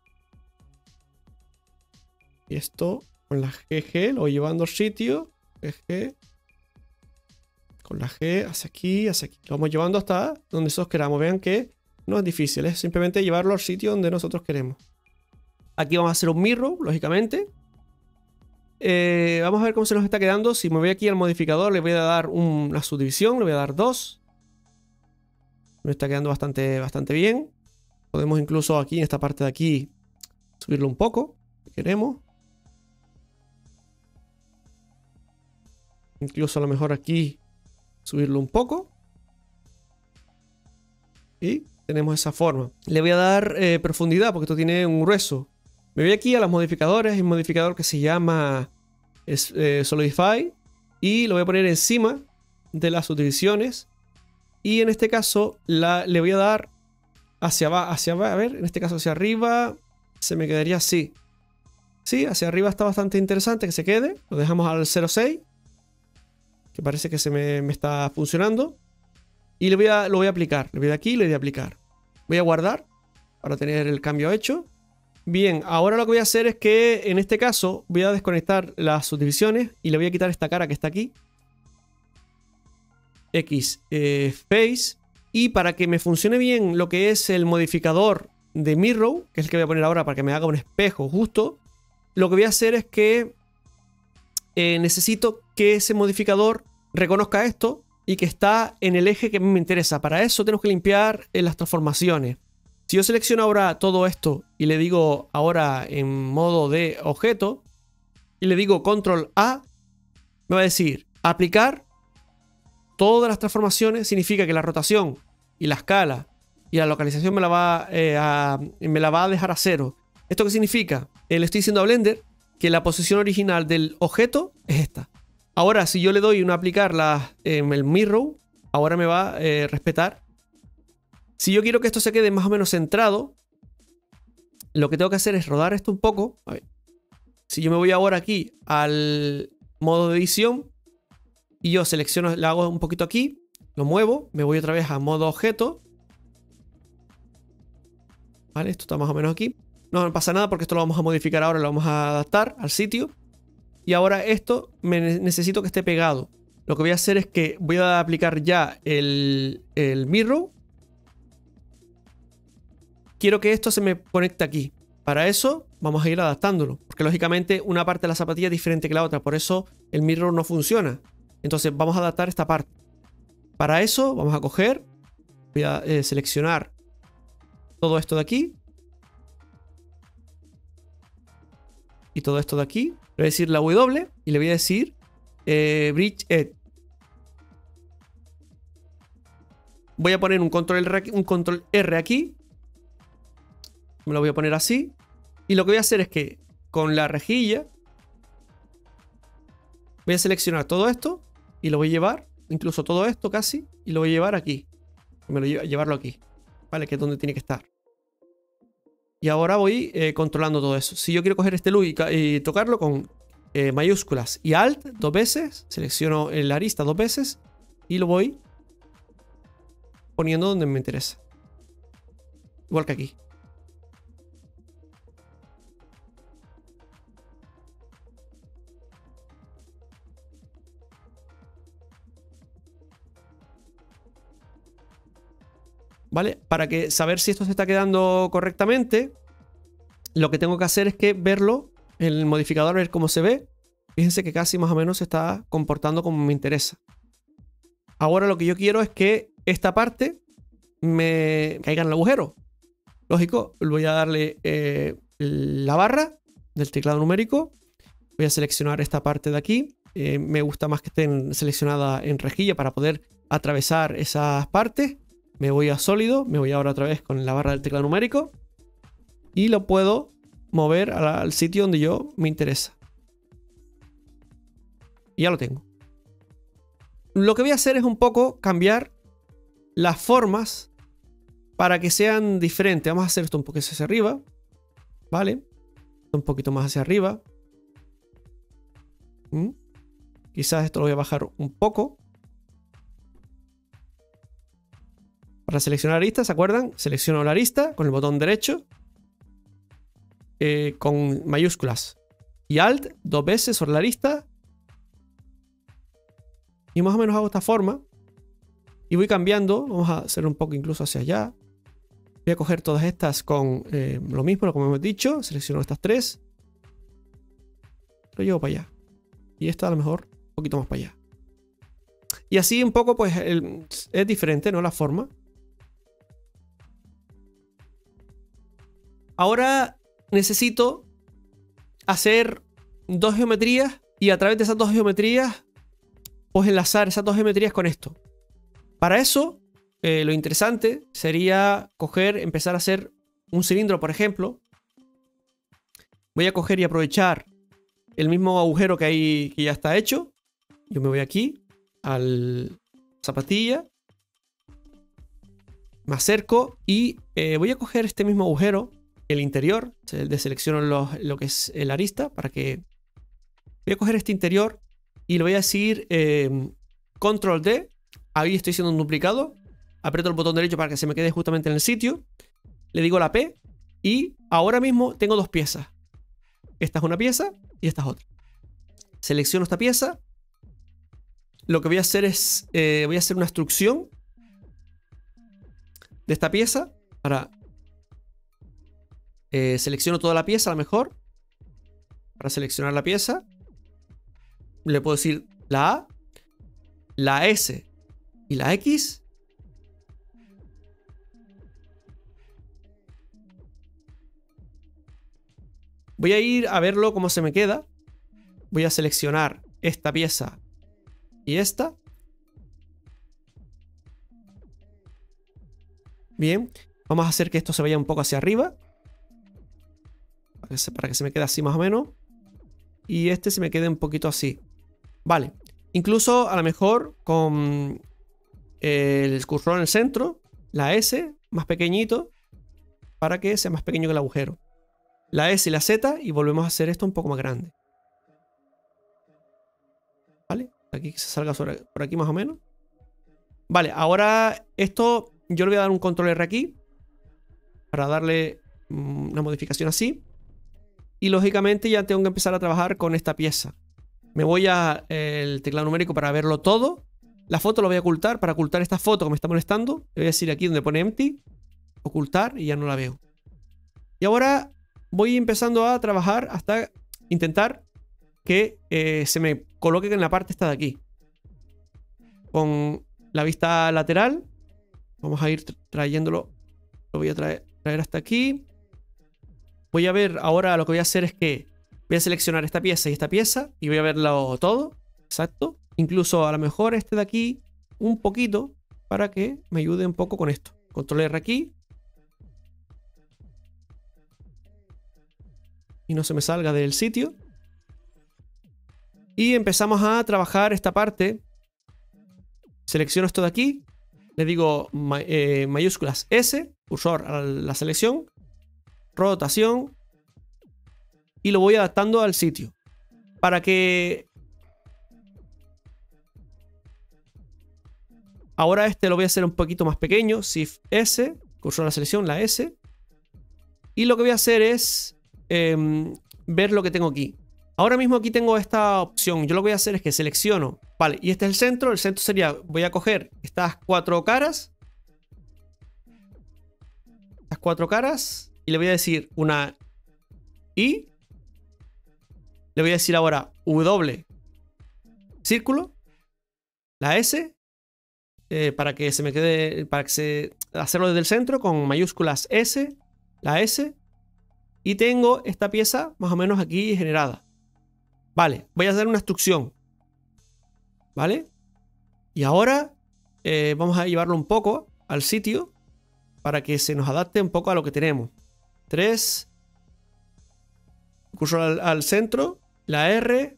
Y esto con la G G lo voy llevando al sitio. G G. Con la G hacia aquí, hacia aquí. Lo vamos llevando hasta donde nosotros queramos. Vean que no es difícil, es simplemente llevarlo al sitio donde nosotros queremos. Aquí vamos a hacer un mirror, lógicamente. Eh, vamos a ver cómo se nos está quedando. Si me voy aquí al modificador, le voy a dar un, una subdivisión, le voy a dar dos. Me está quedando bastante, bastante bien. Podemos incluso aquí, en esta parte de aquí, subirlo un poco, si queremos. Incluso a lo mejor aquí subirlo un poco. Y tenemos esa forma. Le voy a dar eh, profundidad porque esto tiene un grueso. Me voy aquí a los modificadores. Hay un modificador que se llama eh, Solidify. Y lo voy a poner encima de las subdivisiones. Y en este caso la, le voy a dar hacia abajo. Hacia abajo. A ver, en este caso hacia arriba. Se me quedaría así. Sí, hacia arriba está bastante interesante que se quede. Lo dejamos al cero punto seis. Que parece que se me, me está funcionando. Y le voy a, lo voy a aplicar. Le voy de aquí y le voy a aplicar. Voy a guardar para tener el cambio hecho. Bien, ahora lo que voy a hacer es que en este caso voy a desconectar las subdivisiones y le voy a quitar esta cara que está aquí. X eh, Face. Y para que me funcione bien lo que es el modificador de Mirror, que es el que voy a poner ahora para que me haga un espejo justo, lo que voy a hacer es que eh, necesito que ese modificador reconozca esto y que está en el eje que a mí me interesa. Para eso tenemos que limpiar eh, las transformaciones. Si yo selecciono ahora todo esto y le digo ahora en modo de objeto y le digo control A, me va a decir aplicar todas las transformaciones. Significa que la rotación y la escala y la localización me la va, eh, a, me la va a dejar a cero. ¿Esto qué significa? Eh, le estoy diciendo a Blender que la posición original del objeto es esta. Ahora, si yo le doy una aplicar la, eh, el mirror, ahora me va a eh, respetar. Si yo quiero que esto se quede más o menos centrado, lo que tengo que hacer es rodar esto un poco. A ver. Si yo me voy ahora aquí al modo de edición y yo selecciono, le hago un poquito aquí, lo muevo, me voy otra vez a modo objeto. Vale, esto está más o menos aquí. No, no pasa nada porque esto lo vamos a modificar ahora, lo vamos a adaptar al sitio. Y ahora esto me necesito que esté pegado. Lo que voy a hacer es que voy a aplicar ya el, el mirror. Quiero que esto se me conecte aquí. Para eso vamos a ir adaptándolo. Porque lógicamente una parte de la zapatilla es diferente que la otra. Por eso el mirror no funciona. Entonces vamos a adaptar esta parte. Para eso vamos a coger. Voy a eh, seleccionar todo esto de aquí. Y todo esto de aquí. Le voy a decir la W y le voy a decir eh, Bridge Edge. Voy a poner un control R, un control R aquí. Me lo voy a poner así. Y lo que voy a hacer es que con la rejilla voy a seleccionar todo esto y lo voy a llevar, incluso todo esto casi, y lo voy a llevar aquí. Me lo llevo, llevarlo aquí, ¿vale? Que es donde tiene que estar. Y ahora voy eh, controlando todo eso. Si yo quiero coger este look y, y tocarlo con eh, mayúsculas y Alt dos veces, selecciono la arista dos veces y lo voy poniendo donde me interesa. Igual que aquí. ¿Vale? Para que saber si esto se está quedando correctamente, lo que tengo que hacer es que verlo en el modificador, ver cómo se ve. Fíjense que casi más o menos se está comportando como me interesa. Ahora lo que yo quiero es que esta parte me caiga en el agujero. Lógico, voy a darle eh, la barra del teclado numérico. Voy a seleccionar esta parte de aquí. Eh, me gusta más que estén seleccionadas en rejilla para poder atravesar esas partes. Me voy a sólido, me voy ahora otra vez con la barra del teclado numérico y lo puedo mover al sitio donde yo me interesa. Y ya lo tengo. Lo que voy a hacer es un poco cambiar las formas para que sean diferentes. Vamos a hacer esto un poquito hacia arriba, ¿vale? Un poquito más hacia arriba. ¿Mm? Quizás esto lo voy a bajar un poco. Para seleccionar arista, ¿se acuerdan? Selecciono la arista con el botón derecho. Eh, con mayúsculas. Y Alt dos veces sobre la arista. Y más o menos hago esta forma. Y voy cambiando. Vamos a hacer un poco incluso hacia allá. Voy a coger todas estas con eh, lo mismo, como hemos dicho. Selecciono estas tres. Lo llevo para allá. Y esta a lo mejor un poquito más para allá. Y así un poco pues el, es diferente, ¿no? La forma. Ahora necesito hacer dos geometrías. Y a través de esas dos geometrías pues enlazar esas dos geometrías con esto. Para eso eh, lo interesante sería coger, empezar a hacer un cilindro, por ejemplo. Voy a coger y aprovechar el mismo agujero que, hay, que ya está hecho. Yo me voy aquí al zapatilla, me acerco y eh, voy a coger este mismo agujero, el interior, deselecciono lo, lo que es el arista para que... Voy a coger este interior y le voy a decir eh, control D, ahí estoy haciendo un duplicado, aprieto el botón derecho para que se me quede justamente en el sitio, le digo la P y ahora mismo tengo dos piezas. Esta es una pieza y esta es otra. Selecciono esta pieza. Lo que voy a hacer es, eh, voy a hacer una extrusión de esta pieza para... Eh, selecciono toda la pieza a lo mejor. Para seleccionar la pieza. Le puedo decir la A, la S y la X. Voy a ir a verlo cómo se me queda. Voy a seleccionar esta pieza y esta. Bien. Vamos a hacer que esto se vaya un poco hacia arriba. Para que se, para que se me quede así más o menos. Y este se me quede un poquito así. Vale. Incluso a lo mejor con el cursor en el centro. La S más pequeñito. Para que sea más pequeño que el agujero. La S y la Z. Y volvemos a hacer esto un poco más grande. Vale. Aquí que se salga sobre, por aquí más o menos. Vale. Ahora esto yo le voy a dar un control R aquí. Para darle una modificación así. Y lógicamente ya tengo que empezar a trabajar con esta pieza. Me voy al teclado numérico para verlo todo. La foto lo voy a ocultar. Para ocultar esta foto que me está molestando, le voy a decir aquí donde pone empty, ocultar, y ya no la veo. Y ahora voy empezando a trabajar hasta intentar que eh, se me coloque en la parte esta de aquí. Con la vista lateral. Vamos a ir trayéndolo. Lo voy a traer, traer hasta aquí. Voy a ver, ahora lo que voy a hacer es que voy a seleccionar esta pieza y esta pieza y voy a verlo todo. Exacto. Incluso a lo mejor este de aquí un poquito para que me ayude un poco con esto. Control R aquí. Y no se me salga del sitio. Y empezamos a trabajar esta parte. Selecciono esto de aquí. Le digo eh, mayúsculas S, cursor a la selección. Rotación. Y lo voy adaptando al sitio. Para que... Ahora este lo voy a hacer un poquito más pequeño. Shift S. Cursor a la selección, la S. Y lo que voy a hacer es... Eh, ver lo que tengo aquí. Ahora mismo aquí tengo esta opción. Yo lo que voy a hacer es que selecciono. Vale, y este es el centro. El centro sería... Voy a coger estas cuatro caras. Estas cuatro caras. Y le voy a decir una I. Le voy a decir ahora W. Círculo. La S. Eh, para que se me quede... Para que se... Hacerlo desde el centro con mayúsculas S. La S. Y tengo esta pieza más o menos aquí generada. Vale. Voy a hacer una extrusión. ¿Vale? Y ahora eh, vamos a llevarlo un poco al sitio. Para que se nos adapte un poco a lo que tenemos. tres. Cursor al, al centro. La R.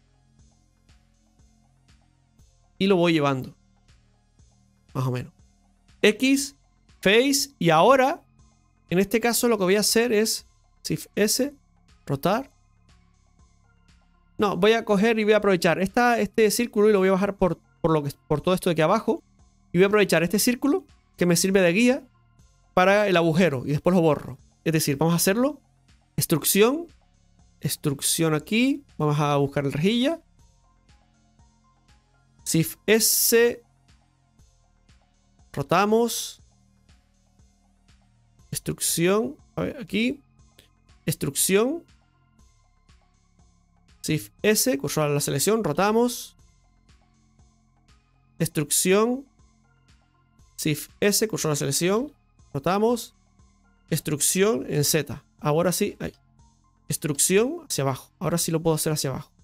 Y lo voy llevando. Más o menos. X. Face. Y ahora, en este caso lo que voy a hacer es Shift S. Rotar. No, voy a coger y voy a aprovechar esta, este círculo y lo voy a bajar por, por, lo que, por todo esto de aquí abajo. Y voy a aprovechar este círculo que me sirve de guía para el agujero y después lo borro. Es decir, vamos a hacerlo. Extrusión. Extrusión aquí. Vamos a buscar la rejilla. Shift S. Rotamos. Extrusión. A ver, aquí. Extrusión. Shift S. Cursor a la selección. Rotamos. Extrusión. Shift S. Cursor a la selección. Rotamos. Extrusión en Z. Ahora sí. Ahí. Extrusión hacia abajo. Ahora sí lo puedo hacer hacia abajo.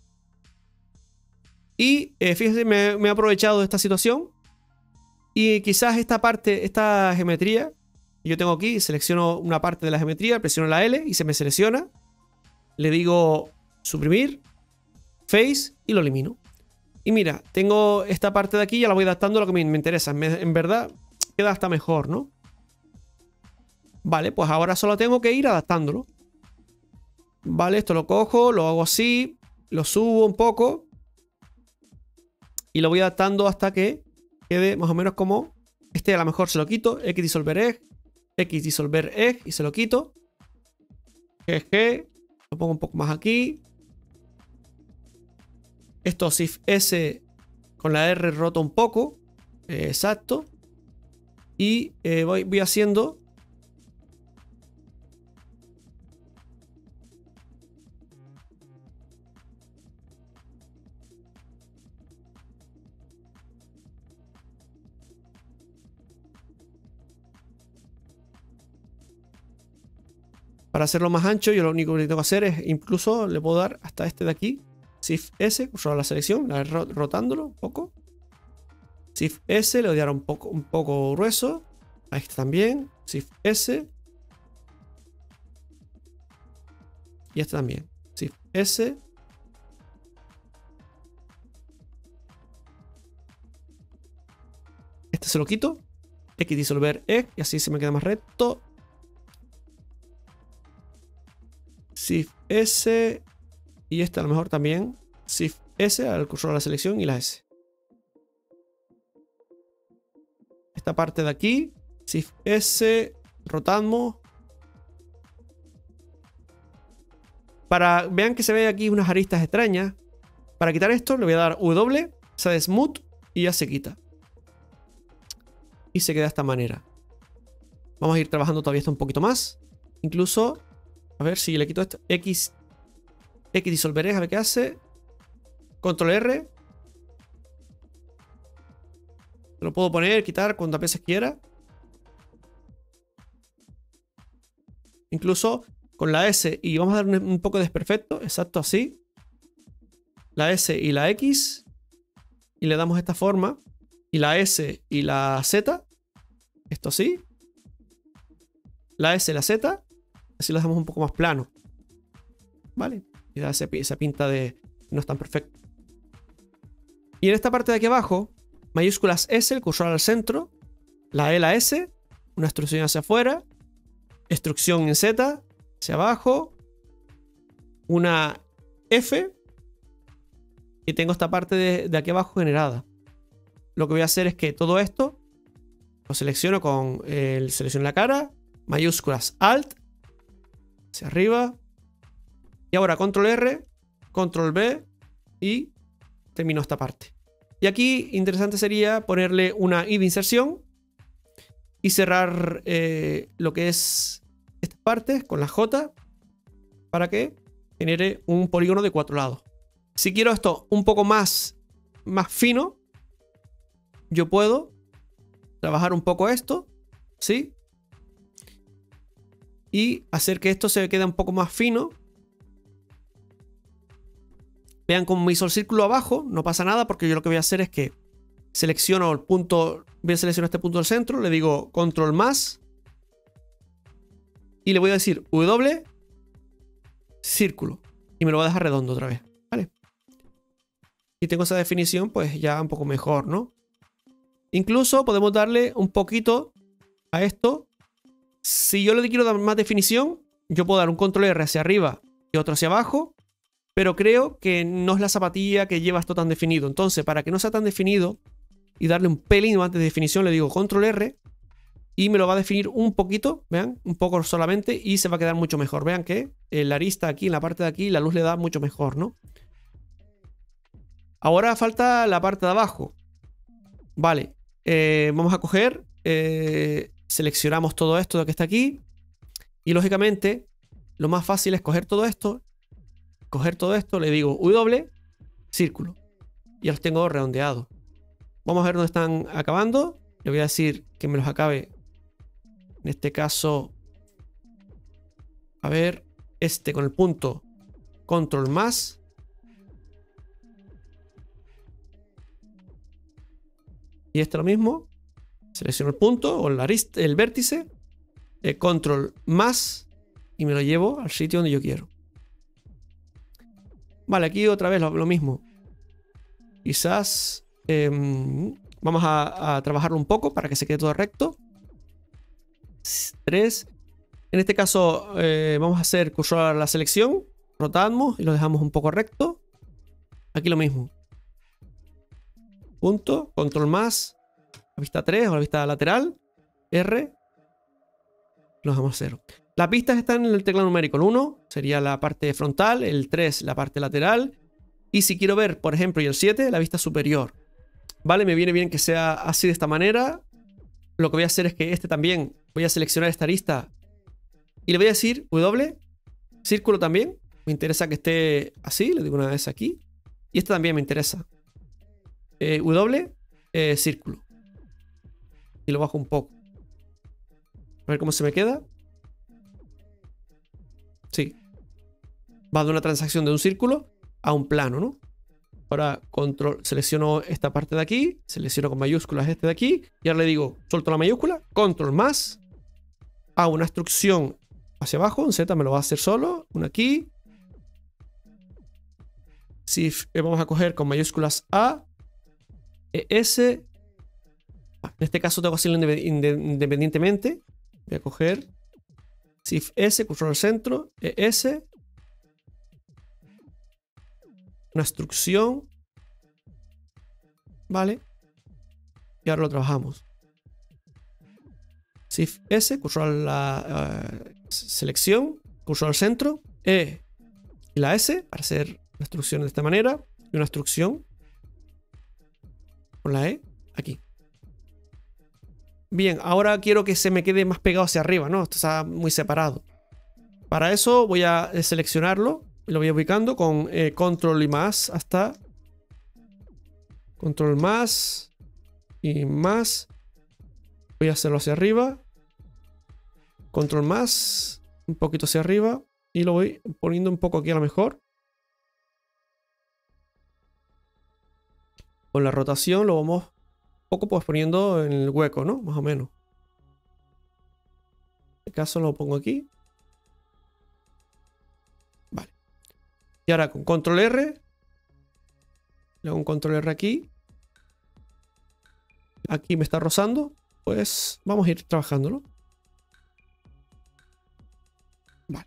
Y eh, fíjense, me, me he aprovechado de esta situación. Y quizás esta parte, esta geometría, yo tengo aquí, selecciono una parte de la geometría, presiono la L y se me selecciona. Le digo suprimir, face y lo elimino. Y mira, tengo esta parte de aquí, ya la voy adaptando a lo que me, me interesa. Me, en verdad, queda hasta mejor, ¿no? Vale, pues ahora solo tengo que ir adaptándolo. Vale, esto lo cojo, lo hago así, lo subo un poco. Y lo voy adaptando hasta que quede más o menos como... Este a lo mejor se lo quito. X disolver egg. X disolver egg. Y se lo quito. G G. Lo pongo un poco más aquí. Esto Shift S con la R roto un poco. Eh, exacto. Y eh, voy, voy haciendo... Para hacerlo más ancho, yo lo único que tengo que hacer es, incluso le puedo dar hasta este de aquí. Shift S, cursor a la selección, la rotándolo un poco. Shift S, le voy a dar un poco, un poco grueso. A este también. Shift S. Y este también. Shift S. Este se lo quito. X disolver egg. Y así se me queda más recto. Shift S. Y este a lo mejor también. Shift S al cursor a la selección y la S. Esta parte de aquí. Shift S. Rotamos. Para vean que se ve aquí unas aristas extrañas. Para quitar esto le voy a dar W. Se da smooth y ya se quita. Y se queda de esta manera. Vamos a ir trabajando todavía esto un poquito más. Incluso... A ver si le quito esto. X. X disolveré, a ver qué hace. Control R. Lo puedo poner, quitar cuantas veces quiera. Incluso con la S. Y vamos a dar un, un poco de desperfecto. Exacto, así. La S y la X. Y le damos esta forma. Y la S y la Z. Esto así. La S y la Z. Así lo dejamos un poco más plano. ¿Vale? Y da ese, esa pinta de no es tan perfecto. Y en esta parte de aquí abajo, mayúsculas S, el cursor al centro. La E, la S. Una extrusión hacia afuera. Extrusión en Z. Hacia abajo. Una F. Y tengo esta parte de, de aquí abajo generada. Lo que voy a hacer es que todo esto lo selecciono con el selecciono la cara. Mayúsculas Alt. Hacia arriba. Y ahora control R, control V y termino esta parte. Y aquí interesante sería ponerle una I de inserción y cerrar eh, lo que es esta parte con la J para que genere un polígono de cuatro lados. Si quiero esto un poco más, más fino, yo puedo trabajar un poco esto, ¿sí? Y hacer que esto se quede un poco más fino. Vean cómo me hizo el círculo abajo. No pasa nada porque yo lo que voy a hacer es que selecciono el punto. Voy a seleccionar este punto del centro. Le digo control más. Y le voy a decir W. Círculo. Y me lo voy a dejar redondo otra vez. ¿Vale? Y tengo esa definición pues ya un poco mejor, ¿no? Incluso podemos darle un poquito a esto. Si yo le quiero dar más definición, yo puedo dar un control R hacia arriba y otro hacia abajo, pero creo que no es la zapatilla que lleva esto tan definido. Entonces, para que no sea tan definido y darle un pelín más de definición, le digo control R y me lo va a definir un poquito, vean, un poco solamente, y se va a quedar mucho mejor. Vean que la arista aquí, en la parte de aquí, la luz le da mucho mejor, ¿no? Ahora falta la parte de abajo. Vale, eh, vamos a coger, eh, seleccionamos todo esto que está aquí, y lógicamente lo más fácil es coger todo esto, coger todo esto, le digo W, círculo, y ya los tengo redondeados. Vamos a ver dónde están acabando. Le voy a decir que me los acabe. En este caso, a ver, este con el punto, control más. Y este lo mismo. Selecciono el punto o el, arista, el vértice. Eh, control más. Y me lo llevo al sitio donde yo quiero. Vale, aquí otra vez lo, lo mismo. Quizás eh, vamos a, a trabajarlo un poco para que se quede todo recto. tres. En este caso eh, vamos a hacer cursor a la selección. Rotamos y lo dejamos un poco recto. Aquí lo mismo. Punto, control más. La vista tres o la vista lateral. R. Lo dejamos a cero. Las vistas están en el teclado numérico. El uno sería la parte frontal. El tres la parte lateral. Y si quiero ver, por ejemplo, y el siete, la vista superior. Vale, me viene bien que sea así de esta manera. Lo que voy a hacer es que este también, voy a seleccionar esta arista y le voy a decir W, círculo también. Me interesa que esté así, le digo una vez aquí. Y este también me interesa. Eh, W, eh, círculo. Y lo bajo un poco. A ver cómo se me queda. Sí. Va de una transacción de un círculo a un plano, ¿no? Ahora control, selecciono esta parte de aquí, selecciono con mayúsculas este de aquí, y ahora le digo, suelto la mayúscula, control más, hago una instrucción hacia abajo, un Z me lo va a hacer solo, una aquí. Si vamos a coger con mayúsculas A, E, S, en este caso tengo que hacerlo independientemente, voy a coger Shift S, cursor al centro, E, S, una instrucción, vale, y ahora lo trabajamos. Shift S, cursor a la uh, selección, cursor al centro, E y la S para hacer la instrucción de esta manera, y una instrucción con la E aquí. Bien, ahora quiero que se me quede más pegado hacia arriba, ¿no? Esto está muy separado. Para eso voy a seleccionarlo. Lo voy ubicando con eh, control y más hasta control más y más. Voy a hacerlo hacia arriba. Control más, un poquito hacia arriba. Y lo voy poniendo un poco aquí a lo mejor. Con la rotación lo vamos un poco pues poniendo en el hueco, ¿no? Más o menos. En este caso lo pongo aquí. Y ahora con control R, le hago un control R aquí. Aquí me está rozando. Pues vamos a ir trabajándolo. Vale.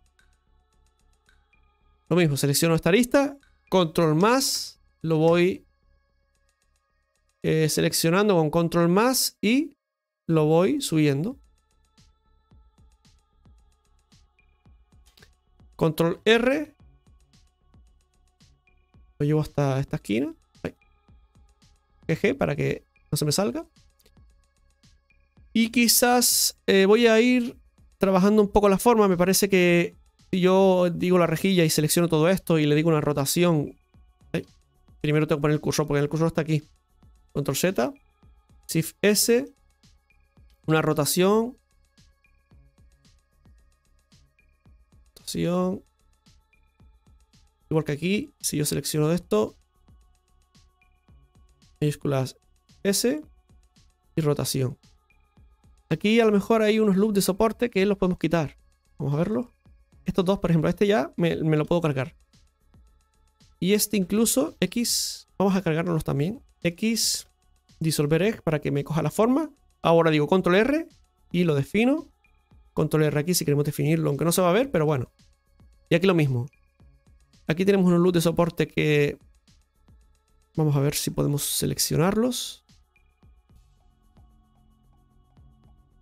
Lo mismo, selecciono esta arista. Control más. Lo voy eh, seleccionando con control más y lo voy subiendo. Control R. Lo llevo hasta esta esquina. G para que no se me salga. Y quizás eh, voy a ir trabajando un poco la forma. Me parece que si yo digo la rejilla y selecciono todo esto y le digo una rotación. Ay, primero tengo que poner el cursor porque el cursor está aquí. Control Z. Shift S. Una rotación. Rotación. Igual que aquí, si yo selecciono esto, mayúsculas S y rotación. Aquí a lo mejor hay unos loops de soporte que los podemos quitar. Vamos a verlo. Estos dos, por ejemplo, este ya me, me lo puedo cargar. Y este incluso, X, vamos a cargárnoslos también. X, disolver egg para que me coja la forma. Ahora digo control R y lo defino. Control R aquí si queremos definirlo, aunque no se va a ver, pero bueno. Y aquí lo mismo. Aquí tenemos unos loops de soporte que vamos a ver si podemos seleccionarlos.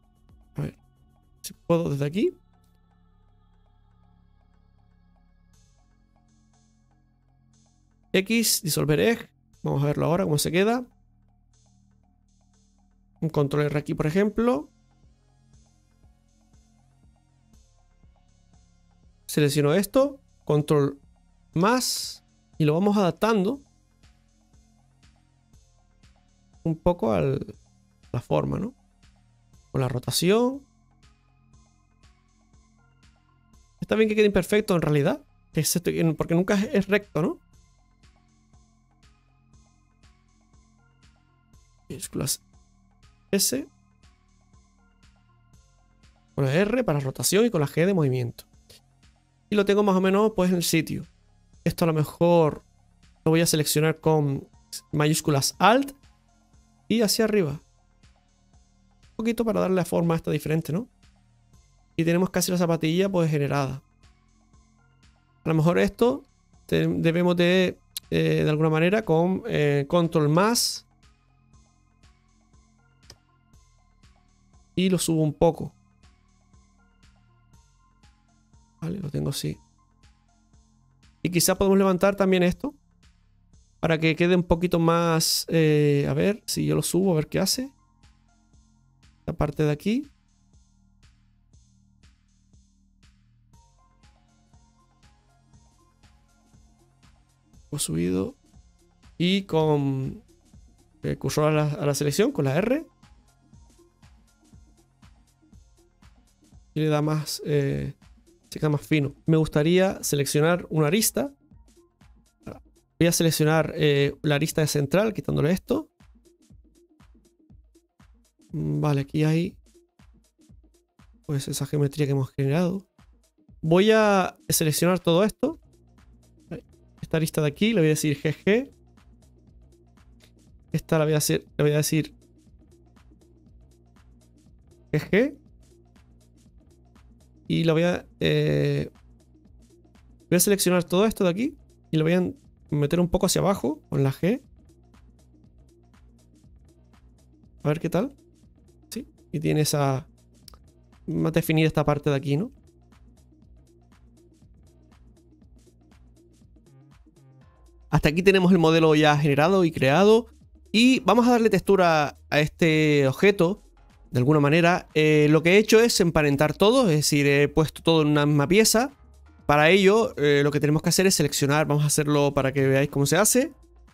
puedo desde aquí. X, disolver egg. Vamos a verlo ahora cómo se queda. Un control R aquí, por ejemplo. Selecciono esto. Control más. Y lo vamos adaptando un poco a la forma, ¿no? Con la rotación. Está bien que quede imperfecto en realidad. Es esto, porque nunca es recto, ¿no? Minúsculas S. Con la R para rotación y con la G de movimiento. Y lo tengo más o menos pues en el sitio. Esto a lo mejor lo voy a seleccionar con mayúsculas Alt y hacia arriba. Un poquito para darle la forma a esta diferente, ¿no? Y tenemos casi la zapatilla pues generada. A lo mejor esto te, debemos de, eh, de alguna manera con eh, control más. Y lo subo un poco. Vale, lo tengo así. Y quizá podemos levantar también esto. Para que quede un poquito más... Eh, a ver, si yo lo subo, a ver qué hace. La parte de aquí. Lo he subido. Y con... Eh, cursor a la, a la selección, con la R. Y le da más... Eh, se queda más fino. Me gustaría seleccionar una arista. Voy a seleccionar eh, la arista de central, quitándole esto. Vale, aquí hay pues esa geometría que hemos generado. Voy a seleccionar todo esto. Esta arista de aquí le voy a decir G G. Esta la voy a decir, le voy a decir G G. Y lo voy a... Eh, voy a seleccionar todo esto de aquí. Y lo voy a meter un poco hacia abajo con la G. A ver qué tal. Sí. Y tiene esa... más definida esta parte de aquí, ¿no? Hasta aquí tenemos el modelo ya generado y creado. Y vamos a darle textura a este objeto. De alguna manera, eh, lo que he hecho es emparentar todo, es decir, he puesto todo en una misma pieza. Para ello, eh, lo que tenemos que hacer es seleccionar, vamos a hacerlo para que veáis cómo se hace.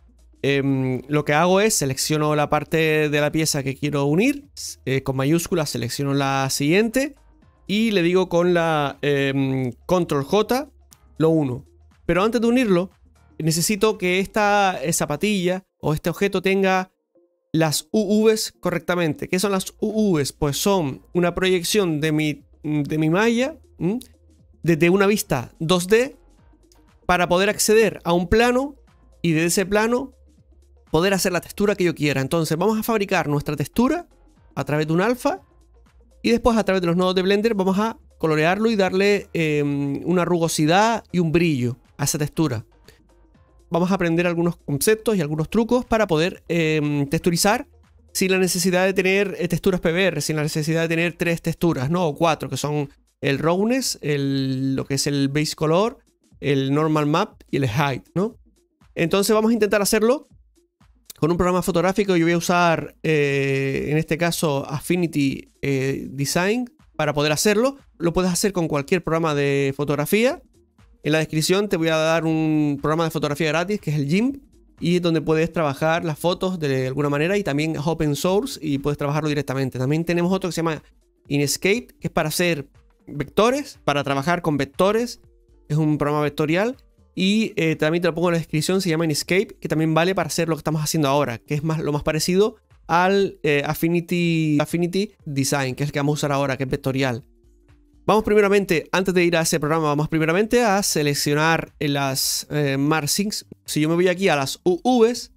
Eh, lo que hago es selecciono la parte de la pieza que quiero unir, eh, con mayúsculas selecciono la siguiente y le digo con la eh, control J, lo uno. Pero antes de unirlo, necesito que esta zapatilla o este objeto tenga las U Vs correctamente. ¿Qué son las U Vs? Pues son una proyección de mi, de mi malla ¿m? desde una vista dos D para poder acceder a un plano y desde ese plano poder hacer la textura que yo quiera. Entonces vamos a fabricar nuestra textura a través de un alfa y después a través de los nodos de Blender vamos a colorearlo y darle eh, una rugosidad y un brillo a esa textura. Vamos a aprender algunos conceptos y algunos trucos para poder eh, texturizar sin la necesidad de tener eh, texturas P B R, sin la necesidad de tener tres texturas, ¿no? O cuatro, que son el Roughness, el, lo que es el Base Color, el Normal Map y el Height, ¿no? Entonces vamos a intentar hacerlo con un programa fotográfico. Yo voy a usar, eh, en este caso, Affinity eh, Design para poder hacerlo. Lo puedes hacer con cualquier programa de fotografía. En la descripción te voy a dar un programa de fotografía gratis que es el GIMP y es donde puedes trabajar las fotos de alguna manera y también es open source y puedes trabajarlo directamente. También tenemos otro que se llama Inkscape, que es para hacer vectores, para trabajar con vectores. Es un programa vectorial y eh, también te lo pongo en la descripción, se llama Inkscape, que también vale para hacer lo que estamos haciendo ahora, que es más, lo más parecido al eh, Affinity, Affinity Design, que es el que vamos a usar ahora, que es vectorial. Vamos primeramente, antes de ir a ese programa, vamos primeramente a seleccionar las eh, margins. Si yo me voy aquí a las U Vs,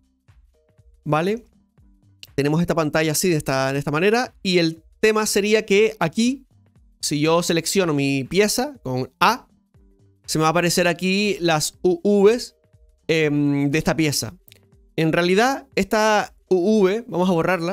¿vale? Tenemos esta pantalla así, de esta, de esta manera. Y el tema sería que aquí, si yo selecciono mi pieza con A, se me va a aparecer aquí las U Vs eh, de esta pieza. En realidad, esta U V, vamos a borrarla.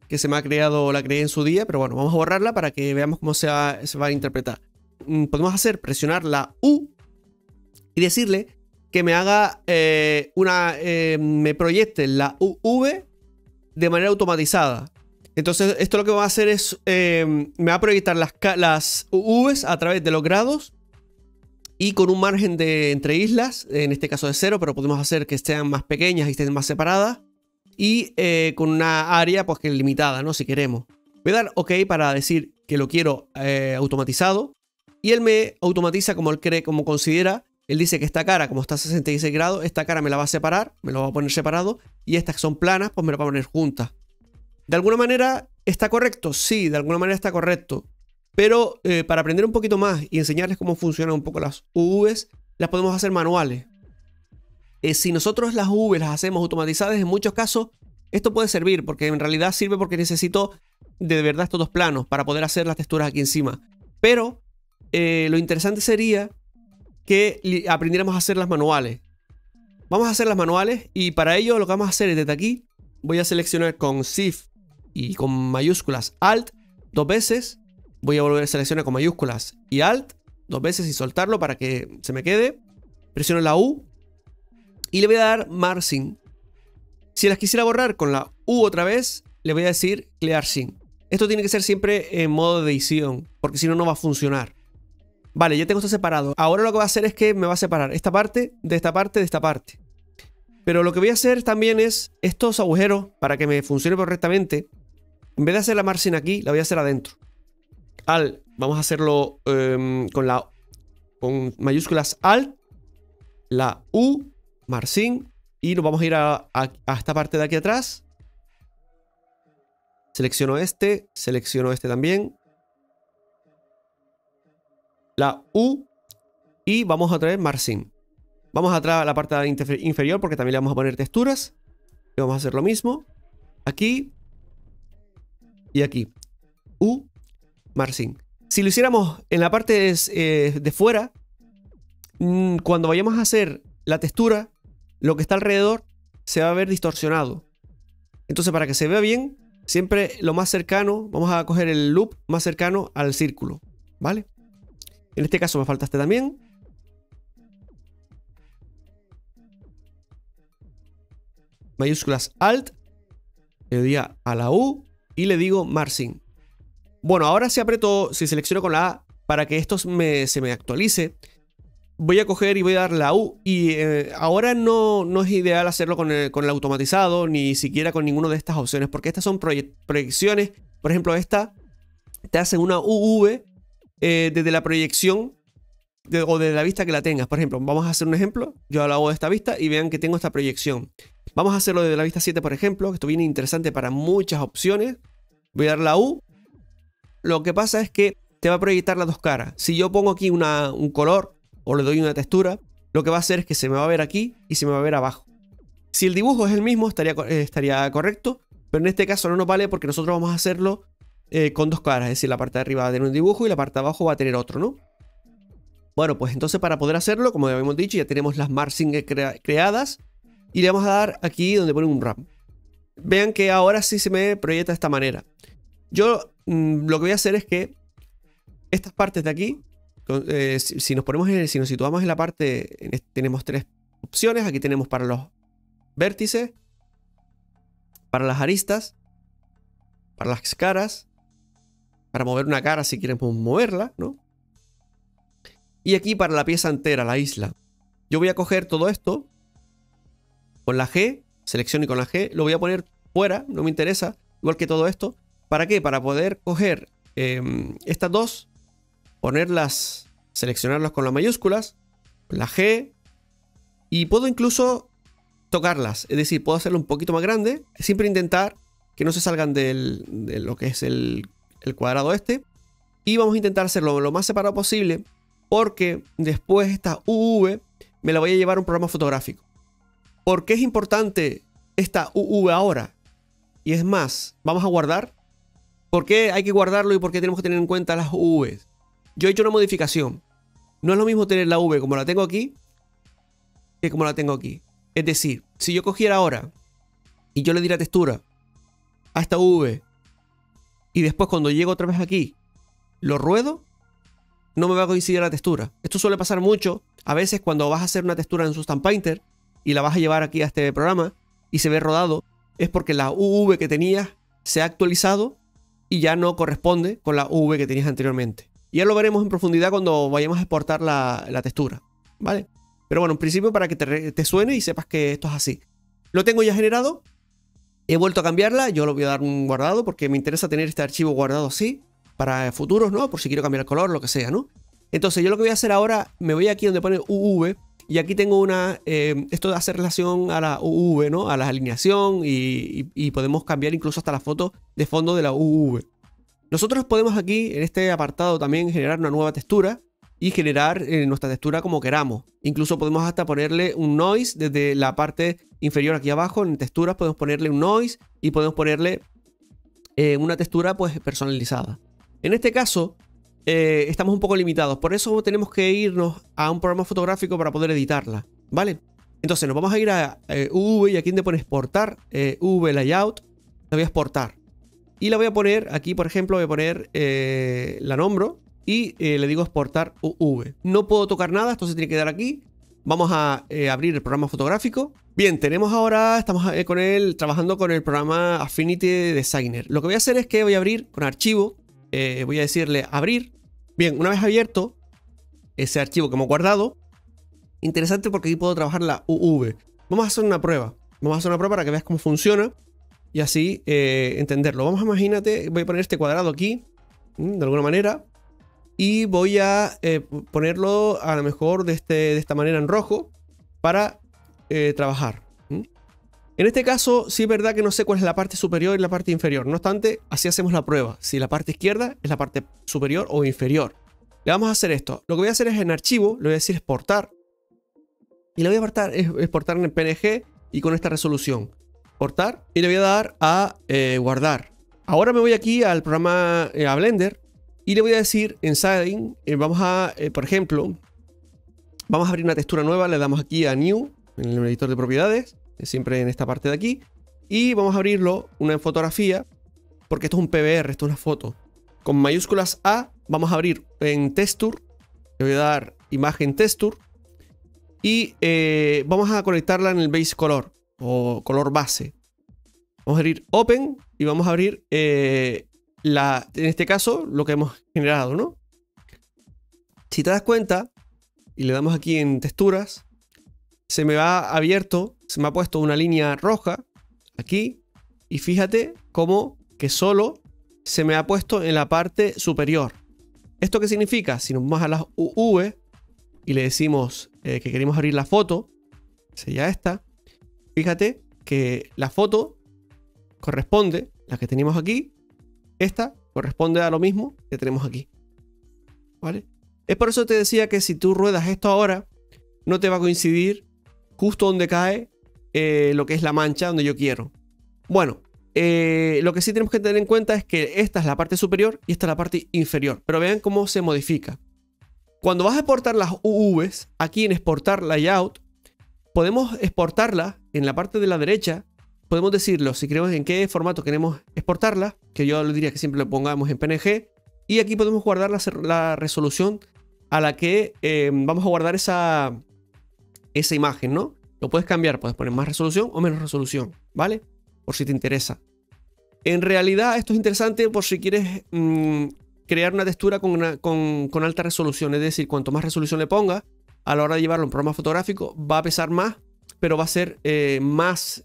que se me ha creado, la creé en su día, pero bueno, vamos a borrarla para que veamos cómo se va, se va a interpretar. Mm, podemos hacer presionar la U y decirle que me haga eh, una, eh, me proyecte la U V de manera automatizada. Entonces esto lo que va a hacer es, eh, me va a proyectar las, las U Vs a través de los grados y con un margen de entre islas, en este caso de cero, pero podemos hacer que estén más pequeñas y estén más separadas. Y eh, con una área pues que es limitada, ¿no? Si queremos. Voy a dar OK para decir que lo quiero eh, automatizado. Y él me automatiza como él cree, como considera. Él dice que esta cara, como está a sesenta y seis grados, esta cara me la va a separar, me lo va a poner separado. Y estas que son planas, pues me la va a poner juntas. ¿De alguna manera está correcto? Sí, de alguna manera está correcto. Pero eh, para aprender un poquito más y enseñarles cómo funcionan un poco las U Vs, las podemos hacer manuales. Eh, si nosotros las U V las hacemos automatizadas, en muchos casos esto puede servir, porque en realidad sirve porque necesito de verdad estos dos planos para poder hacer las texturas aquí encima. Pero eh, lo interesante sería que aprendiéramos a hacer las manuales. Vamos a hacer las manuales y para ello lo que vamos a hacer es desde aquí voy a seleccionar con Shift y con mayúsculas Alt dos veces. Voy a volver a seleccionar con mayúsculas y Alt dos veces y soltarlo para que se me quede. Presiono la U y le voy a dar Margin. Si las quisiera borrar con la U otra vez, le voy a decir Clear Scene. Esto tiene que ser siempre en modo de edición, porque si no, no va a funcionar. Vale, ya tengo esto separado. Ahora lo que va a hacer es que me va a separar esta parte de esta parte de esta parte. Pero lo que voy a hacer también es estos agujeros, para que me funcione correctamente. En vez de hacer la Margin aquí, la voy a hacer adentro. Al, vamos a hacerlo um, con la con mayúsculas Alt, la U, Margin, y nos vamos a ir a, a, a esta parte de aquí atrás. Selecciono este, selecciono este también. La U y vamos a traer Margin. Vamos a traer la parte inferior porque también le vamos a poner texturas. Y vamos a hacer lo mismo. Aquí y aquí. U, Margin. Si lo hiciéramos en la parte de, eh, de fuera, mmm, cuando vayamos a hacer la textura, lo que está alrededor se va a ver distorsionado. Entonces, para que se vea bien, siempre lo más cercano, vamos a coger el loop más cercano al círculo, ¿vale? En este caso me falta este también. Mayúsculas Alt, le doy a la U y le digo Margin. Bueno, ahora si aprieto, si selecciono con la A para que esto me, se me actualice, voy a coger y voy a dar la U. Y eh, ahora no, no es ideal hacerlo con el, con el automatizado, ni siquiera con ninguna de estas opciones, porque estas son proye proyecciones. Por ejemplo, esta te hace una U V eh, desde la proyección de, o desde la vista que la tengas. Por ejemplo, vamos a hacer un ejemplo. Yo lo hago de esta vista y vean que tengo esta proyección. Vamos a hacerlo desde la vista siete, por ejemplo, que esto viene interesante para muchas opciones. Voy a dar la U. Lo que pasa es que te va a proyectar las dos caras. Si yo pongo aquí una, un color o le doy una textura, lo que va a hacer es que se me va a ver aquí y se me va a ver abajo. Si el dibujo es el mismo, estaría, eh, estaría correcto, pero en este caso no nos vale porque nosotros vamos a hacerlo eh, con dos caras. Es decir, la parte de arriba va a tener un dibujo y la parte de abajo va a tener otro, ¿no? Bueno, pues entonces para poder hacerlo, como ya habíamos dicho, ya tenemos las Margin crea creadas y le vamos a dar aquí donde pone un RAM. Vean que ahora sí se me proyecta de esta manera. Yo mmm, lo que voy a hacer es que estas partes de aquí, eh, si, si nos ponemos en, si nos situamos en la parte, en este, tenemos tres opciones. Aquí tenemos para los vértices, para las aristas, para las caras, para mover una cara si queremos moverla, ¿no? Y aquí para la pieza entera, la isla. Yo voy a coger todo esto con la G, selecciono y con la G, lo voy a poner fuera, no me interesa, igual que todo esto. ¿Para qué? Para poder coger eh, estas dos, ponerlas, seleccionarlas con las mayúsculas, la G, y puedo incluso tocarlas, es decir, puedo hacerlo un poquito más grande, siempre intentar que no se salgan del, de lo que es el, el cuadrado este, y vamos a intentar hacerlo lo más separado posible, porque después esta U V me la voy a llevar a un programa fotográfico. ¿Por qué es importante esta U V ahora? Y es más, vamos a guardar. ¿Por qué hay que guardarlo y por qué tenemos que tener en cuenta las U Vs? Yo he hecho una modificación. No es lo mismo tener la U V como la tengo aquí que como la tengo aquí. Es decir, si yo cogiera ahora y yo le diera textura a esta U V y después cuando llego otra vez aquí, lo ruedo, no me va a coincidir la textura. Esto suele pasar mucho a veces cuando vas a hacer una textura en Substance Painter y la vas a llevar aquí a este programa y se ve rodado, es porque la U V que tenías se ha actualizado y ya no corresponde con la U V que tenías anteriormente. Y ya lo veremos en profundidad cuando vayamos a exportar la, la textura, ¿vale? Pero bueno, en principio para que te, te suene y sepas que esto es así. Lo tengo ya generado. He vuelto a cambiarla. Yo lo voy a dar un guardado porque me interesa tener este archivo guardado así para futuros, ¿no? Por si quiero cambiar el color, lo que sea, ¿no? Entonces yo lo que voy a hacer ahora, me voy aquí donde pone U V y aquí tengo una... Eh, esto hace relación a la U V, ¿no? A la alineación y, y, y podemos cambiar incluso hasta la foto de fondo de la U V. Nosotros podemos aquí, en este apartado, también generar una nueva textura y generar eh, nuestra textura como queramos. Incluso podemos hasta ponerle un noise desde la parte inferior aquí abajo. En texturas podemos ponerle un noise y podemos ponerle eh, una textura pues personalizada. En este caso eh, estamos un poco limitados, por eso tenemos que irnos a un programa fotográfico para poder editarla, ¿vale? Entonces nos vamos a ir a eh, U V y aquí donde pone exportar, eh, U V layout, la voy a exportar. Y la voy a poner, aquí por ejemplo voy a poner, eh, la nombro y eh, le digo exportar U V. No puedo tocar nada, esto se tiene que dar aquí. Vamos a eh, abrir el programa fotográfico. Bien, tenemos ahora, estamos eh, con él, trabajando con el programa Affinity Designer. Lo que voy a hacer es que voy a abrir con archivo, eh, voy a decirle abrir. Bien, una vez abierto ese archivo que hemos guardado, interesante porque aquí puedo trabajar la U V. Vamos a hacer una prueba. Vamos a hacer una prueba para que veas cómo funciona y así eh, entenderlo. Vamos a, imagínate, voy a poner este cuadrado aquí, de alguna manera. Y voy a eh, ponerlo a lo mejor de, este, de esta manera en rojo para eh, trabajar. ¿Mm? En este caso, sí es verdad que no sé cuál es la parte superior y la parte inferior. No obstante, así hacemos la prueba. Si la parte izquierda es la parte superior o inferior. Le vamos a hacer esto. Lo que voy a hacer es en archivo, le voy a decir exportar. Y le voy a exportar, exportar en P N G y con esta resolución. Exportar y le voy a dar a eh, guardar. Ahora me voy aquí al programa, eh, a Blender. Y le voy a decir en Shading, eh, vamos a, eh, por ejemplo, vamos a abrir una textura nueva, le damos aquí a New, en el editor de propiedades, siempre en esta parte de aquí, y vamos a abrirlo, una fotografía, porque esto es un P B R, esto es una foto. Con mayúsculas A, vamos a abrir en Texture, le voy a dar imagen Texture, y eh, vamos a conectarla en el Base Color, o color base. Vamos a abrir Open, y vamos a abrir... Eh, La, en este caso, lo que hemos generado, ¿no? Si te das cuenta, y le damos aquí en texturas, se me va abierto, se me ha puesto una línea roja aquí, y fíjate cómo que solo se me ha puesto en la parte superior. ¿Esto qué significa? Si nos vamos a las U V y le decimos eh, que queremos abrir la foto, sería esta, fíjate que la foto corresponde, la que teníamos aquí, esta corresponde a lo mismo que tenemos aquí, ¿vale? Es por eso te decía que si tú ruedas esto ahora, no te va a coincidir justo donde cae eh, lo que es la mancha donde yo quiero. Bueno, eh, lo que sí tenemos que tener en cuenta es que esta es la parte superior y esta es la parte inferior. Pero vean cómo se modifica. Cuando vas a exportar las U Vs, aquí en exportar layout, podemos exportarla en la parte de la derecha. Podemos decirlo, si queremos en qué formato queremos exportarla, que yo le diría que siempre lo pongamos en P N G, y aquí podemos guardar la, la resolución a la que eh, vamos a guardar esa, esa imagen, ¿no? Lo puedes cambiar, puedes poner más resolución o menos resolución, ¿vale? Por si te interesa. En realidad esto es interesante por si quieres mmm, crear una textura con, una, con, con alta resolución, es decir, cuanto más resolución le pongas, a la hora de llevarlo a un programa fotográfico va a pesar más, pero va a ser eh, más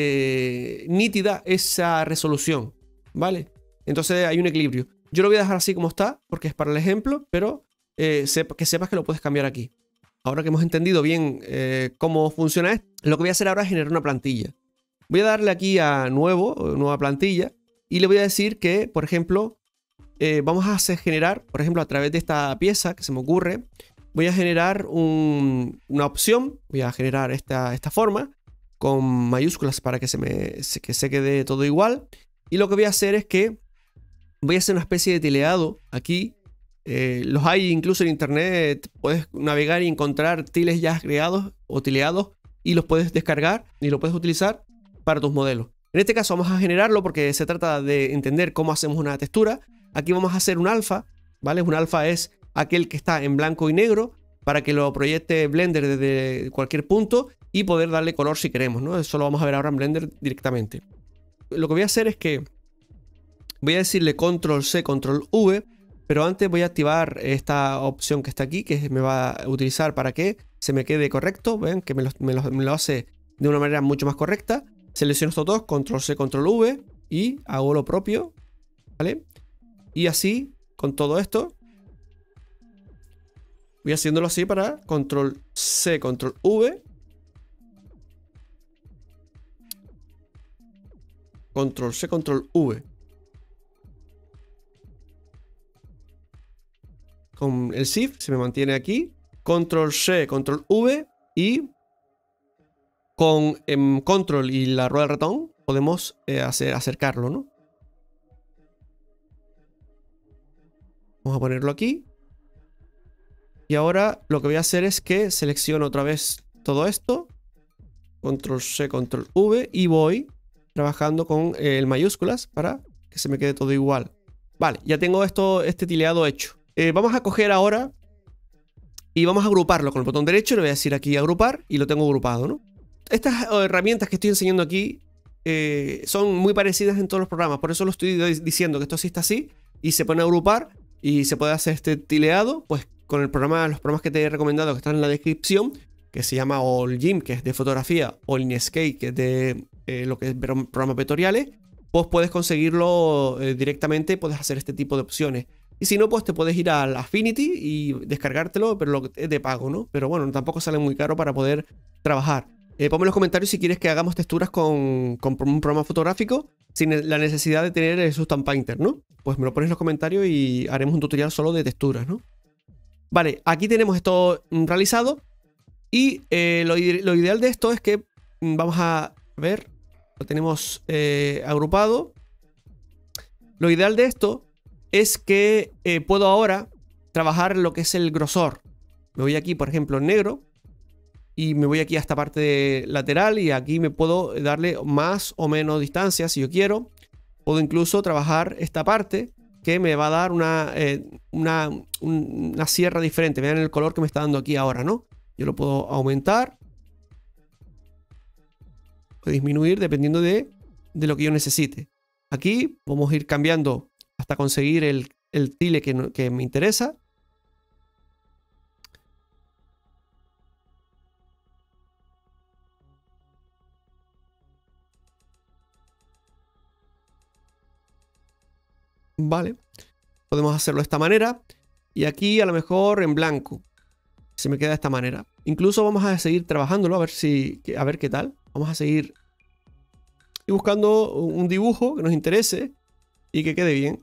eh, nítida esa resolución, ¿vale? Entonces hay un equilibrio. Yo lo voy a dejar así como está, porque es para el ejemplo, pero eh, sepa, que sepas que lo puedes cambiar aquí. Ahora que hemos entendido bien eh, cómo funciona esto, lo que voy a hacer ahora es generar una plantilla. Voy a darle aquí a nuevo, nueva plantilla, y le voy a decir que, por ejemplo, eh, vamos a hacer generar, por ejemplo, a través de esta pieza que se me ocurre, voy a generar un, una opción, voy a generar esta, esta forma con mayúsculas para que se, me, que se quede todo igual. Y lo que voy a hacer es que voy a hacer una especie de tileado aquí. Eh, los hay incluso en internet, puedes navegar y encontrar tiles ya creados o tileados y los puedes descargar y los puedes utilizar para tus modelos. En este caso vamos a generarlo porque se trata de entender cómo hacemos una textura. Aquí vamos a hacer un alfa, ¿vale? Un alfa es aquel que está en blanco y negro para que lo proyecte Blender desde cualquier punto y poder darle color si queremos, ¿no? Eso lo vamos a ver ahora en Blender directamente. Lo que voy a hacer es que voy a decirle control C, control V, pero antes voy a activar esta opción que está aquí, que me va a utilizar para que se me quede correcto. Ven que me lo, me lo, me lo hace de una manera mucho más correcta. Selecciono estos dos, control C, control V y hago lo propio, ¿vale? Y así, con todo esto, voy haciéndolo así para control C, control V. Control C, control V. Con el Shift se me mantiene aquí. Control C, control V. Y con eh, control y la rueda del ratón podemos eh, hacer, acercarlo, ¿no? Vamos a ponerlo aquí. Y ahora lo que voy a hacer es que selecciono otra vez todo esto. Control C, control V. Y voy trabajando con eh, el mayúsculas para que se me quede todo igual. Vale, ya tengo esto, este tileado hecho. Eh, vamos a coger ahora y vamos a agruparlo con el botón derecho. Le voy a decir aquí agrupar y lo tengo agrupado, ¿no? Estas herramientas que estoy enseñando aquí eh, son muy parecidas en todos los programas. Por eso lo estoy diciendo que esto sí está así y se pone a agrupar y se puede hacer este tileado pues con el programa, los programas que te he recomendado que están en la descripción, que se llama o el GIMP, que es de fotografía, o el Inkscape, que es de eh, lo que es programas vectoriales. Pues puedes conseguirlo eh, directamente, puedes hacer este tipo de opciones. Y si no, pues te puedes ir al Affinity y descargártelo, pero lo que es de pago, ¿no? Pero bueno, tampoco sale muy caro para poder trabajar. Eh, ponme en los comentarios si quieres que hagamos texturas con, con un programa fotográfico sin la necesidad de tener el Substance Painter, ¿no? Pues me lo pones en los comentarios y haremos un tutorial solo de texturas, ¿no? Vale, aquí tenemos esto realizado. Y eh, lo, lo ideal de esto es que vamos a ver, lo tenemos eh, agrupado. Lo ideal de esto es que eh, puedo ahora trabajar lo que es el grosor. Me voy aquí, por ejemplo, en negro. Y me voy aquí a esta parte lateral y aquí me puedo darle más o menos distancia si yo quiero. Puedo incluso trabajar esta parte que me va a dar una, eh, una, una sierra diferente. Vean el color que me está dando aquí ahora, ¿no? Yo lo puedo aumentar o disminuir dependiendo de, de lo que yo necesite. Aquí vamos a ir cambiando hasta conseguir el, el tile que, no, que me interesa. Vale, podemos hacerlo de esta manera. Y aquí a lo mejor en blanco se me queda de esta manera. Incluso vamos a seguir trabajándolo a ver si, a ver qué tal. Vamos a seguir y buscando un dibujo que nos interese y que quede bien.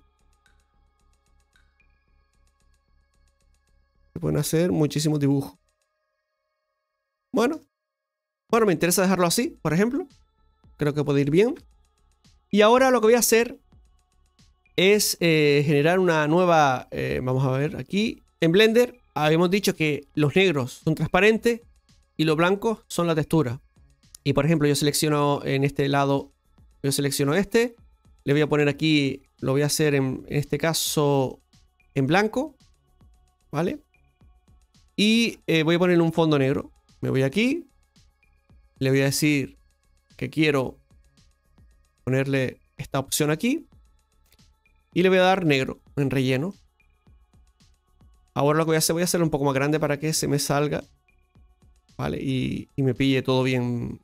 Se pueden hacer muchísimos dibujos. Bueno, bueno, me interesa dejarlo así, por ejemplo. Creo que puede ir bien. Y ahora lo que voy a hacer es eh, generar una nueva, eh, vamos a ver aquí, en Blender habíamos dicho que los negros son transparentes y los blancos son la textura. Y por ejemplo yo selecciono en este lado, yo selecciono este, le voy a poner aquí, lo voy a hacer en, en este caso en blanco, ¿vale? Y eh, voy a poner un fondo negro. Me voy aquí, le voy a decir que quiero ponerle esta opción aquí. Y le voy a dar negro en relleno. Ahora lo que voy a hacer, voy a hacerlo un poco más grande para que se me salga. Vale, y, y me pille todo bien.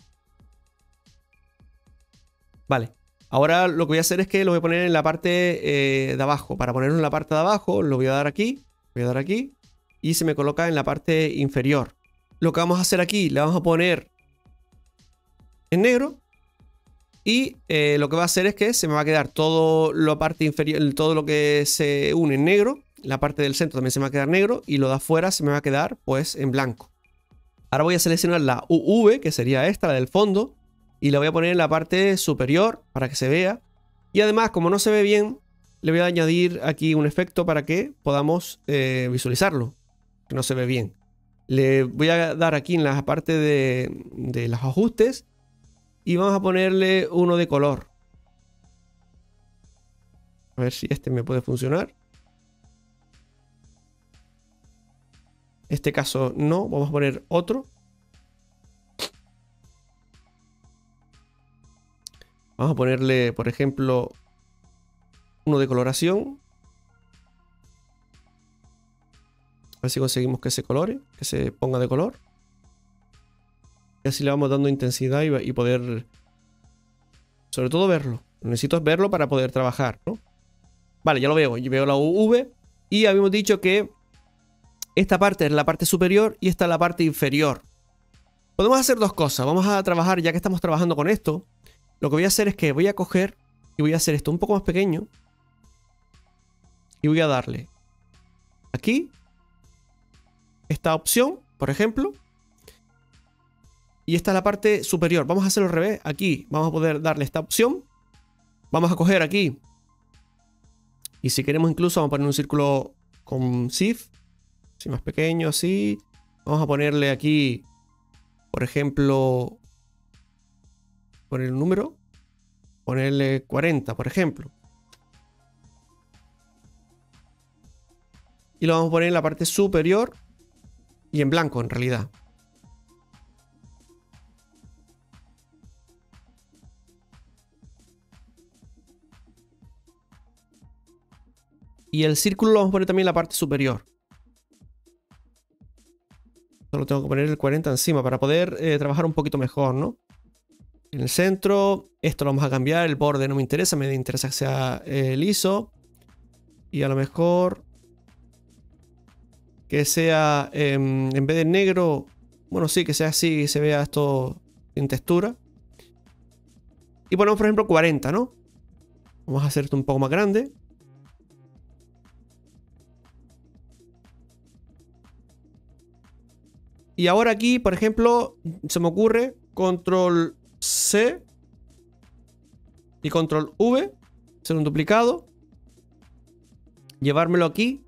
Vale, ahora lo que voy a hacer es que lo voy a poner en la parte eh, de abajo. Para ponerlo en la parte de abajo, lo voy a dar aquí. Voy a dar aquí. Y se me coloca en la parte inferior. Lo que vamos a hacer aquí, le vamos a poner en negro. Y eh, lo que va a hacer es que se me va a quedar todo la parte inferior, todo lo que se une en negro. La parte del centro también se me va a quedar negro. Y lo de afuera se me va a quedar pues en blanco. Ahora voy a seleccionar la U V, que sería esta, la del fondo. Y la voy a poner en la parte superior para que se vea. Y además, como no se ve bien, le voy a añadir aquí un efecto para que podamos eh, visualizarlo. Que no se ve bien. Le voy a dar aquí en la parte de, de los ajustes. Y vamos a ponerle uno de color. A ver si este me puede funcionar. Este caso no, vamos a poner otro. Vamos a ponerle, por ejemplo, uno de coloración. A ver si conseguimos que se colore, que se ponga de color. Y así le vamos dando intensidad y, y poder, sobre todo, verlo. Necesito verlo para poder trabajar, ¿no? Vale, ya lo veo. Yo veo la U V y habíamos dicho que esta parte es la parte superior y esta es la parte inferior. Podemos hacer dos cosas. Vamos a trabajar, ya que estamos trabajando con esto. Lo que voy a hacer es que voy a coger y voy a hacer esto un poco más pequeño. Y voy a darle aquí esta opción, por ejemplo. Y esta es la parte superior. Vamos a hacerlo al revés. Aquí vamos a poder darle esta opción. Vamos a coger aquí. Y si queremos incluso vamos a poner un círculo con Shift. Así más pequeño, así. Vamos a ponerle aquí, por ejemplo, poner el número. Ponerle cuarenta, por ejemplo. Y lo vamos a poner en la parte superior. Y en blanco, en realidad. Y el círculo lo vamos a poner también en la parte superior. Solo tengo que poner el cuarenta encima para poder eh, trabajar un poquito mejor, ¿no? En el centro, esto lo vamos a cambiar. El borde no me interesa, me interesa que sea eh, liso. Y a lo mejor que sea, eh, en vez de negro, bueno, sí, que sea así, se vea esto en textura. Y ponemos, por ejemplo, cuarenta, ¿no? Vamos a hacer esto un poco más grande. Y ahora aquí, por ejemplo, se me ocurre control C y control V, hacer un duplicado, llevármelo aquí.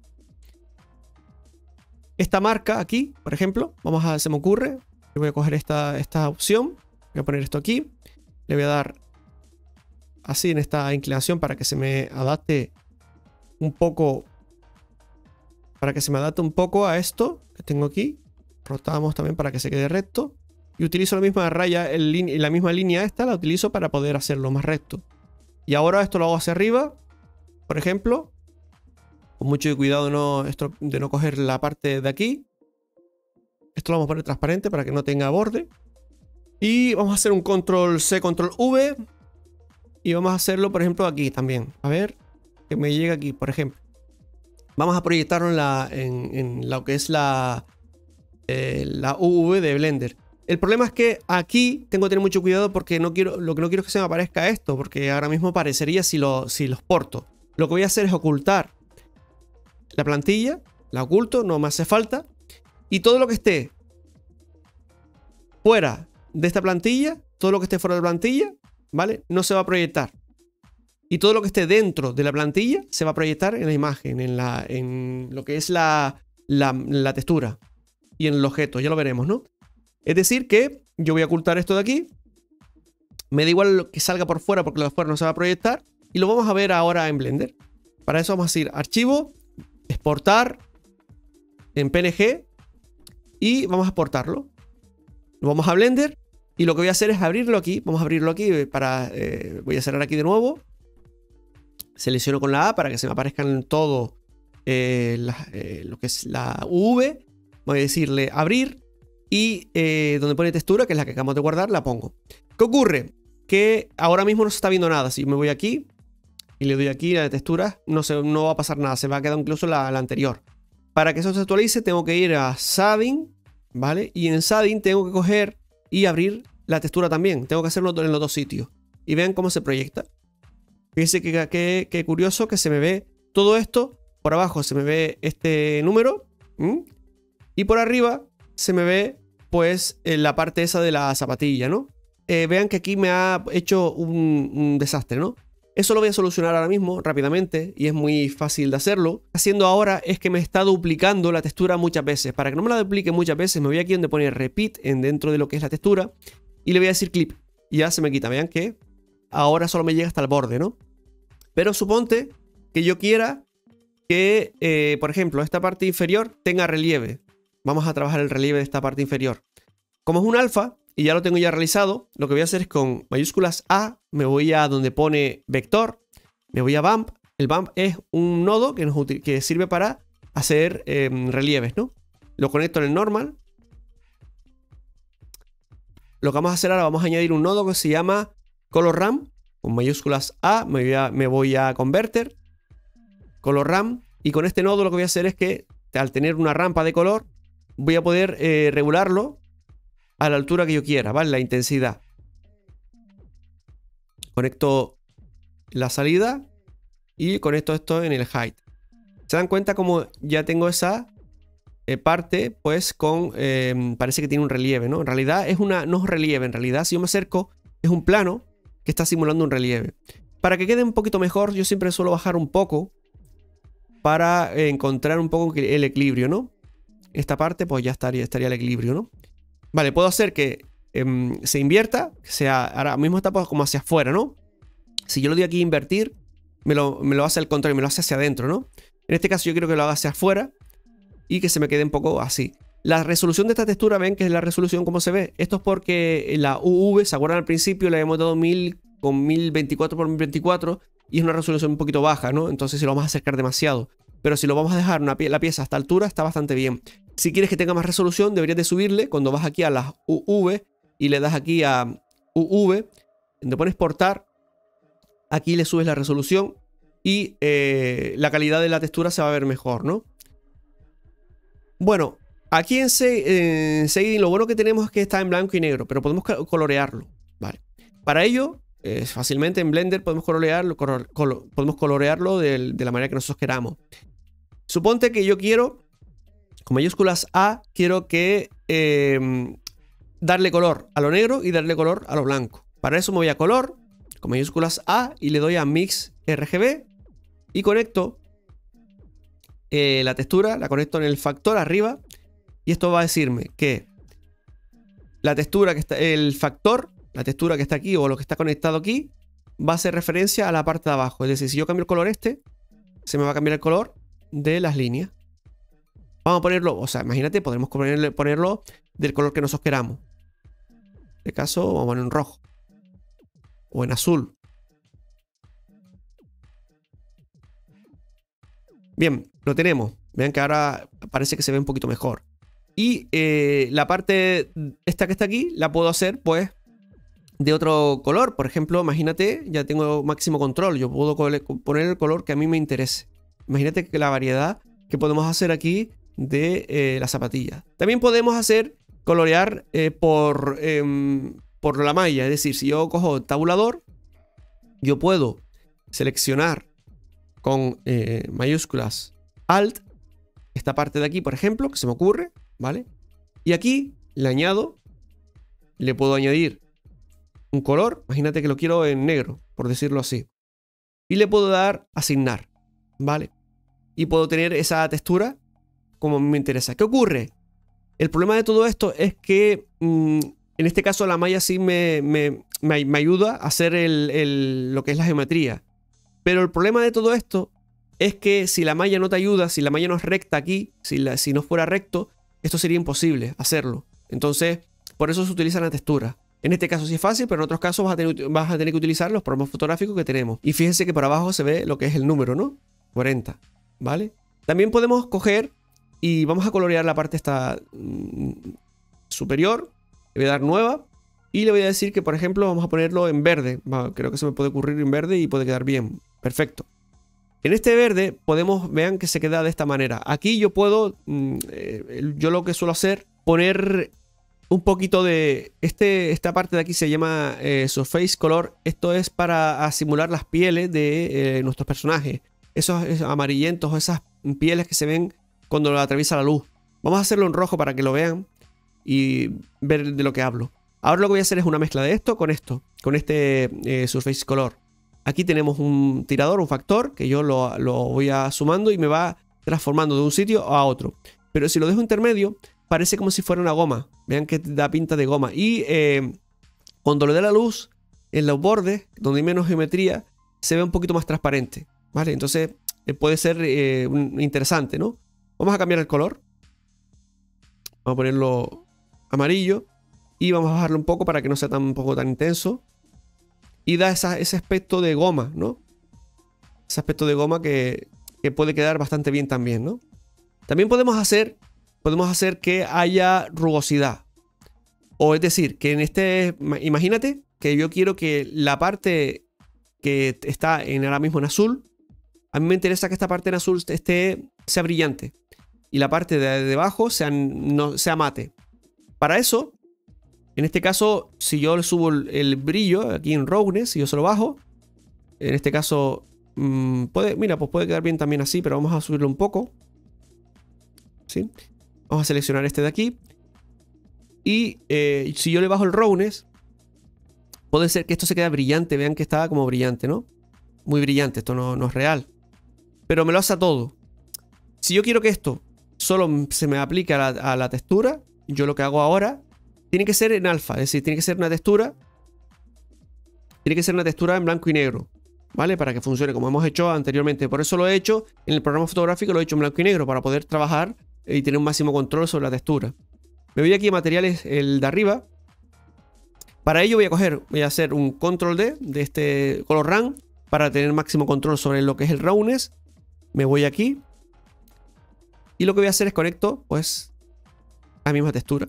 Esta marca aquí, por ejemplo, vamos a, se me ocurre, yo voy a coger esta, esta opción, voy a poner esto aquí, le voy a dar así en esta inclinación para que se me adapte un poco, para que se me adapte un poco a esto que tengo aquí. Rotamos también para que se quede recto. Y utilizo la misma raya, el, la misma línea esta, la utilizo para poder hacerlo más recto. Y ahora esto lo hago hacia arriba, por ejemplo. Con mucho cuidado de no, esto, de no coger la parte de aquí. Esto lo vamos a poner transparente para que no tenga borde. Y vamos a hacer un control C, control V. Y vamos a hacerlo, por ejemplo, aquí también. A ver, que me llegue aquí, por ejemplo. Vamos a proyectarlo en, la, en, en lo que es la... Eh, la U V de Blender. El problema es que aquí tengo que tener mucho cuidado porque no quiero, lo que no quiero es que se me aparezca esto, porque ahora mismo aparecería si, lo, si los porto. Lo que voy a hacer es ocultar la plantilla, la oculto, no me hace falta, y todo lo que esté fuera de esta plantilla, todo lo que esté fuera de la plantilla, ¿vale? No se va a proyectar. Y todo lo que esté dentro de la plantilla se va a proyectar en la imagen, en, la, en lo que es la, la, la textura. Y en el objeto, ya lo veremos, ¿no? Es decir que yo voy a ocultar esto de aquí. Me da igual lo que salga por fuera porque lo de fuera no se va a proyectar. Y lo vamos a ver ahora en Blender. Para eso vamos a ir a Archivo, Exportar, en P N G. Y vamos a exportarlo. Lo vamos a Blender. Y lo que voy a hacer es abrirlo aquí. Vamos a abrirlo aquí para... Eh, voy a cerrar aquí de nuevo. Selecciono con la A para que se me aparezcan todo eh, la, eh, lo que es la U V. Voy a decirle abrir y eh, donde pone textura, que es la que acabamos de guardar, la pongo. ¿Qué ocurre? Que ahora mismo no se está viendo nada. Si me voy aquí y le doy aquí a la de textura, no, se, no va a pasar nada. Se va a quedar incluso la, la anterior. Para que eso se actualice tengo que ir a Shading, ¿vale? Y en Shading tengo que coger y abrir la textura también. Tengo que hacerlo en los dos sitios. Y vean cómo se proyecta. Fíjense que, que, que curioso que se me ve todo esto. Por abajo se me ve este número. ¿Mm? Y por arriba se me ve, pues, en la parte esa de la zapatilla, ¿no? Eh, vean que aquí me ha hecho un, un desastre, ¿no? Eso lo voy a solucionar ahora mismo, rápidamente, y es muy fácil de hacerlo. Lo que estoy haciendo ahora es que me está duplicando la textura muchas veces. Para que no me la duplique muchas veces, me voy aquí donde pone Repeat, en dentro de lo que es la textura, y le voy a decir Clip. y ya se me quita. Vean que ahora solo me llega hasta el borde, ¿no? Pero suponte que yo quiera que, eh, por ejemplo, esta parte inferior tenga relieve. Vamos a trabajar el relieve de esta parte inferior. Como es un alfa y ya lo tengo ya realizado, lo que voy a hacer es con mayúsculas A, me voy a donde pone vector, me voy a bump. El bump es un nodo que, nos, que sirve para hacer eh, relieves, ¿no? Lo conecto en el normal. Lo que vamos a hacer ahora, vamos a añadir un nodo que se llama color ram. Con mayúsculas A, me voy a, me voy a converter. Color ram. Y con este nodo lo que voy a hacer es que al tener una rampa de color, voy a poder eh, regularlo a la altura que yo quiera, ¿vale? La intensidad. Conecto la salida y conecto esto en el height. ¿Se dan cuenta como ya tengo esa eh, parte, pues con, eh, parece que tiene un relieve, ¿no? En realidad es una, no es relieve, en realidad si yo me acerco es un plano que está simulando un relieve. Para que quede un poquito mejor, yo siempre suelo bajar un poco para eh, encontrar un poco el equilibrio, ¿no? Esta parte pues ya estaría, estaría el equilibrio, ¿no? Vale, puedo hacer que eh, se invierta, que sea, ahora mismo está pues como hacia afuera, ¿no? Si yo lo doy aquí a invertir, me lo, me lo hace al contrario, me lo hace hacia adentro, ¿no? En este caso yo quiero que lo haga hacia afuera y que se me quede un poco así. La resolución de esta textura, ven que es la resolución como se ve. Esto es porque la U V, ¿se acuerdan al principio? Le habíamos dado mil con mil veinticuatro por mil veinticuatro y es una resolución un poquito baja, ¿no? Entonces si lo vamos a acercar demasiado. Pero si lo vamos a dejar una pie la pieza a esta altura, está bastante bien. Si quieres que tenga más resolución, deberías de subirle cuando vas aquí a las U V y le das aquí a U V, donde pones exportar, aquí le subes la resolución y eh, la calidad de la textura se va a ver mejor, ¿no? Bueno, aquí en Shading lo bueno que tenemos es que está en blanco y negro, pero podemos colorearlo, ¿vale? Para ello, eh, fácilmente en Blender podemos colorearlo, color, color, podemos colorearlo de, de la manera que nosotros queramos. Suponte que yo quiero, con mayúsculas A, quiero que eh, darle color a lo negro y darle color a lo blanco. Para eso me voy a color, con mayúsculas A, y le doy a Mix R G B y conecto eh, la textura, la conecto en el factor arriba y esto va a decirme que la textura que está, el factor, la textura que está aquí o lo que está conectado aquí va a hacer referencia a la parte de abajo. Es decir, si yo cambio el color este, se me va a cambiar el color de las líneas. Vamos a ponerlo, o sea, imagínate, podremos ponerle, ponerlo del color que nosotros queramos. En este caso, vamos a poner en rojo o en azul. Bien, lo tenemos. Vean que ahora parece que se ve un poquito mejor. Y eh, la parte esta que está aquí la puedo hacer pues de otro color. Por ejemplo, imagínate, ya tengo máximo control. Yo puedo poner el color que a mí me interese. Imagínate que la variedad que podemos hacer aquí de eh, las zapatillas. También podemos hacer colorear eh, por, eh, por la malla. Es decir, si yo cojo tabulador, yo puedo seleccionar con eh, mayúsculas Alt esta parte de aquí, por ejemplo, que se me ocurre, ¿vale? Y aquí le añado, le puedo añadir un color. Imagínate que lo quiero en negro, por decirlo así. Y le puedo dar asignar, ¿vale? Y puedo tener esa textura como me interesa. ¿Qué ocurre? El problema de todo esto es que mmm, en este caso la malla sí me, me, me, me ayuda a hacer el, el, lo que es la geometría. Pero el problema de todo esto es que si la malla no te ayuda, si la malla no es recta aquí, si, la, si no fuera recto, esto sería imposible hacerlo. Entonces, por eso se utiliza la textura. En este caso sí es fácil, pero en otros casos vas a, tener, vas a tener que utilizar los programas fotográficos que tenemos. Y fíjense que por abajo se ve lo que es el número, ¿no? cuarenta, ¿vale? También podemos coger y vamos a colorear la parte esta mmm, superior. Le voy a dar nueva y le voy a decir que, por ejemplo, vamos a ponerlo en verde. Va, creo que se me puede ocurrir en verde y puede quedar bien. Perfecto. En este verde podemos, vean que se queda de esta manera. Aquí yo puedo, mmm, eh, yo lo que suelo hacer, poner un poquito de... Este, esta parte de aquí se llama eh, Surface Color. Esto es para simular las pieles de eh, nuestros personajes. Esos, esos amarillentos o esas pieles que se ven cuando lo atraviesa la luz. Vamos a hacerlo en rojo para que lo vean y ver de lo que hablo. Ahora lo que voy a hacer es una mezcla de esto con esto, con este eh, Surface Color. Aquí tenemos un tirador, un factor, que yo lo, lo voy a sumando y me va transformando de un sitio a otro. Pero si lo dejo intermedio, parece como si fuera una goma. Vean que da pinta de goma. Y eh, cuando le dé la luz, en los bordes, donde hay menos geometría, se ve un poquito más transparente, ¿vale? Entonces eh, puede ser eh, un, interesante, ¿no? Vamos a cambiar el color. Vamos a ponerlo amarillo. Y vamos a bajarlo un poco para que no sea tan, un poco tan intenso. Y da esa, ese aspecto de goma, ¿no? Ese aspecto de goma que, que puede quedar bastante bien también, ¿no? También podemos hacer, podemos hacer que haya rugosidad. O es decir, que en este... Imagínate que yo quiero que la parte que está en, ahora mismo en azul, a mí me interesa que esta parte en azul esté, sea brillante. Y la parte de debajo sea, no, sea mate. Para eso, en este caso, si yo le subo el, el brillo aquí en Roughness, si yo se lo bajo, en este caso, mmm, puede, mira, pues puede quedar bien también así, pero vamos a subirlo un poco. ¿Sí? Vamos a seleccionar este de aquí. Y eh, si yo le bajo el Roughness, puede ser que esto se quede brillante. Vean que está como brillante, ¿no? Muy brillante, esto no, no es real. Pero me lo hace a todo. Si yo quiero que esto solo se me aplique a la, a la textura, yo lo que hago ahora, tiene que ser en alfa. Es decir, tiene que ser una textura. Tiene que ser una textura en blanco y negro, ¿vale? Para que funcione como hemos hecho anteriormente. Por eso lo he hecho en el programa fotográfico, lo he hecho en blanco y negro, para poder trabajar y tener un máximo control sobre la textura. Me voy aquí a materiales, el de arriba. Para ello voy a coger, voy a hacer un control D de este color RAM para tener máximo control sobre lo que es el roughness. Me voy aquí. Y lo que voy a hacer es conecto, pues, la misma textura.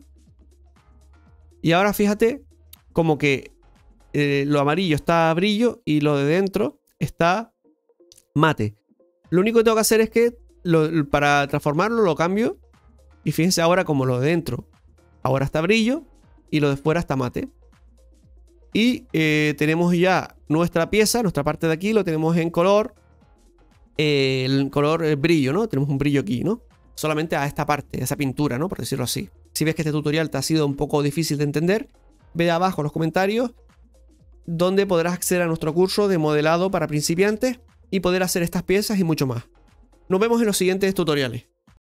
Y ahora fíjate como que eh, lo amarillo está brillo y lo de dentro está mate. Lo único que tengo que hacer es que lo, para transformarlo lo cambio. Y fíjense ahora como lo de dentro ahora está brillo y lo de fuera está mate. Y eh, tenemos ya nuestra pieza, nuestra parte de aquí, lo tenemos en color, eh, el color eh, brillo, ¿no? Tenemos un brillo aquí, ¿no? Solamente a esta parte, a esa pintura, ¿no? Por decirlo así. Si ves que este tutorial te ha sido un poco difícil de entender, ve abajo en los comentarios donde podrás acceder a nuestro curso de modelado para principiantes y poder hacer estas piezas y mucho más. Nos vemos en los siguientes tutoriales.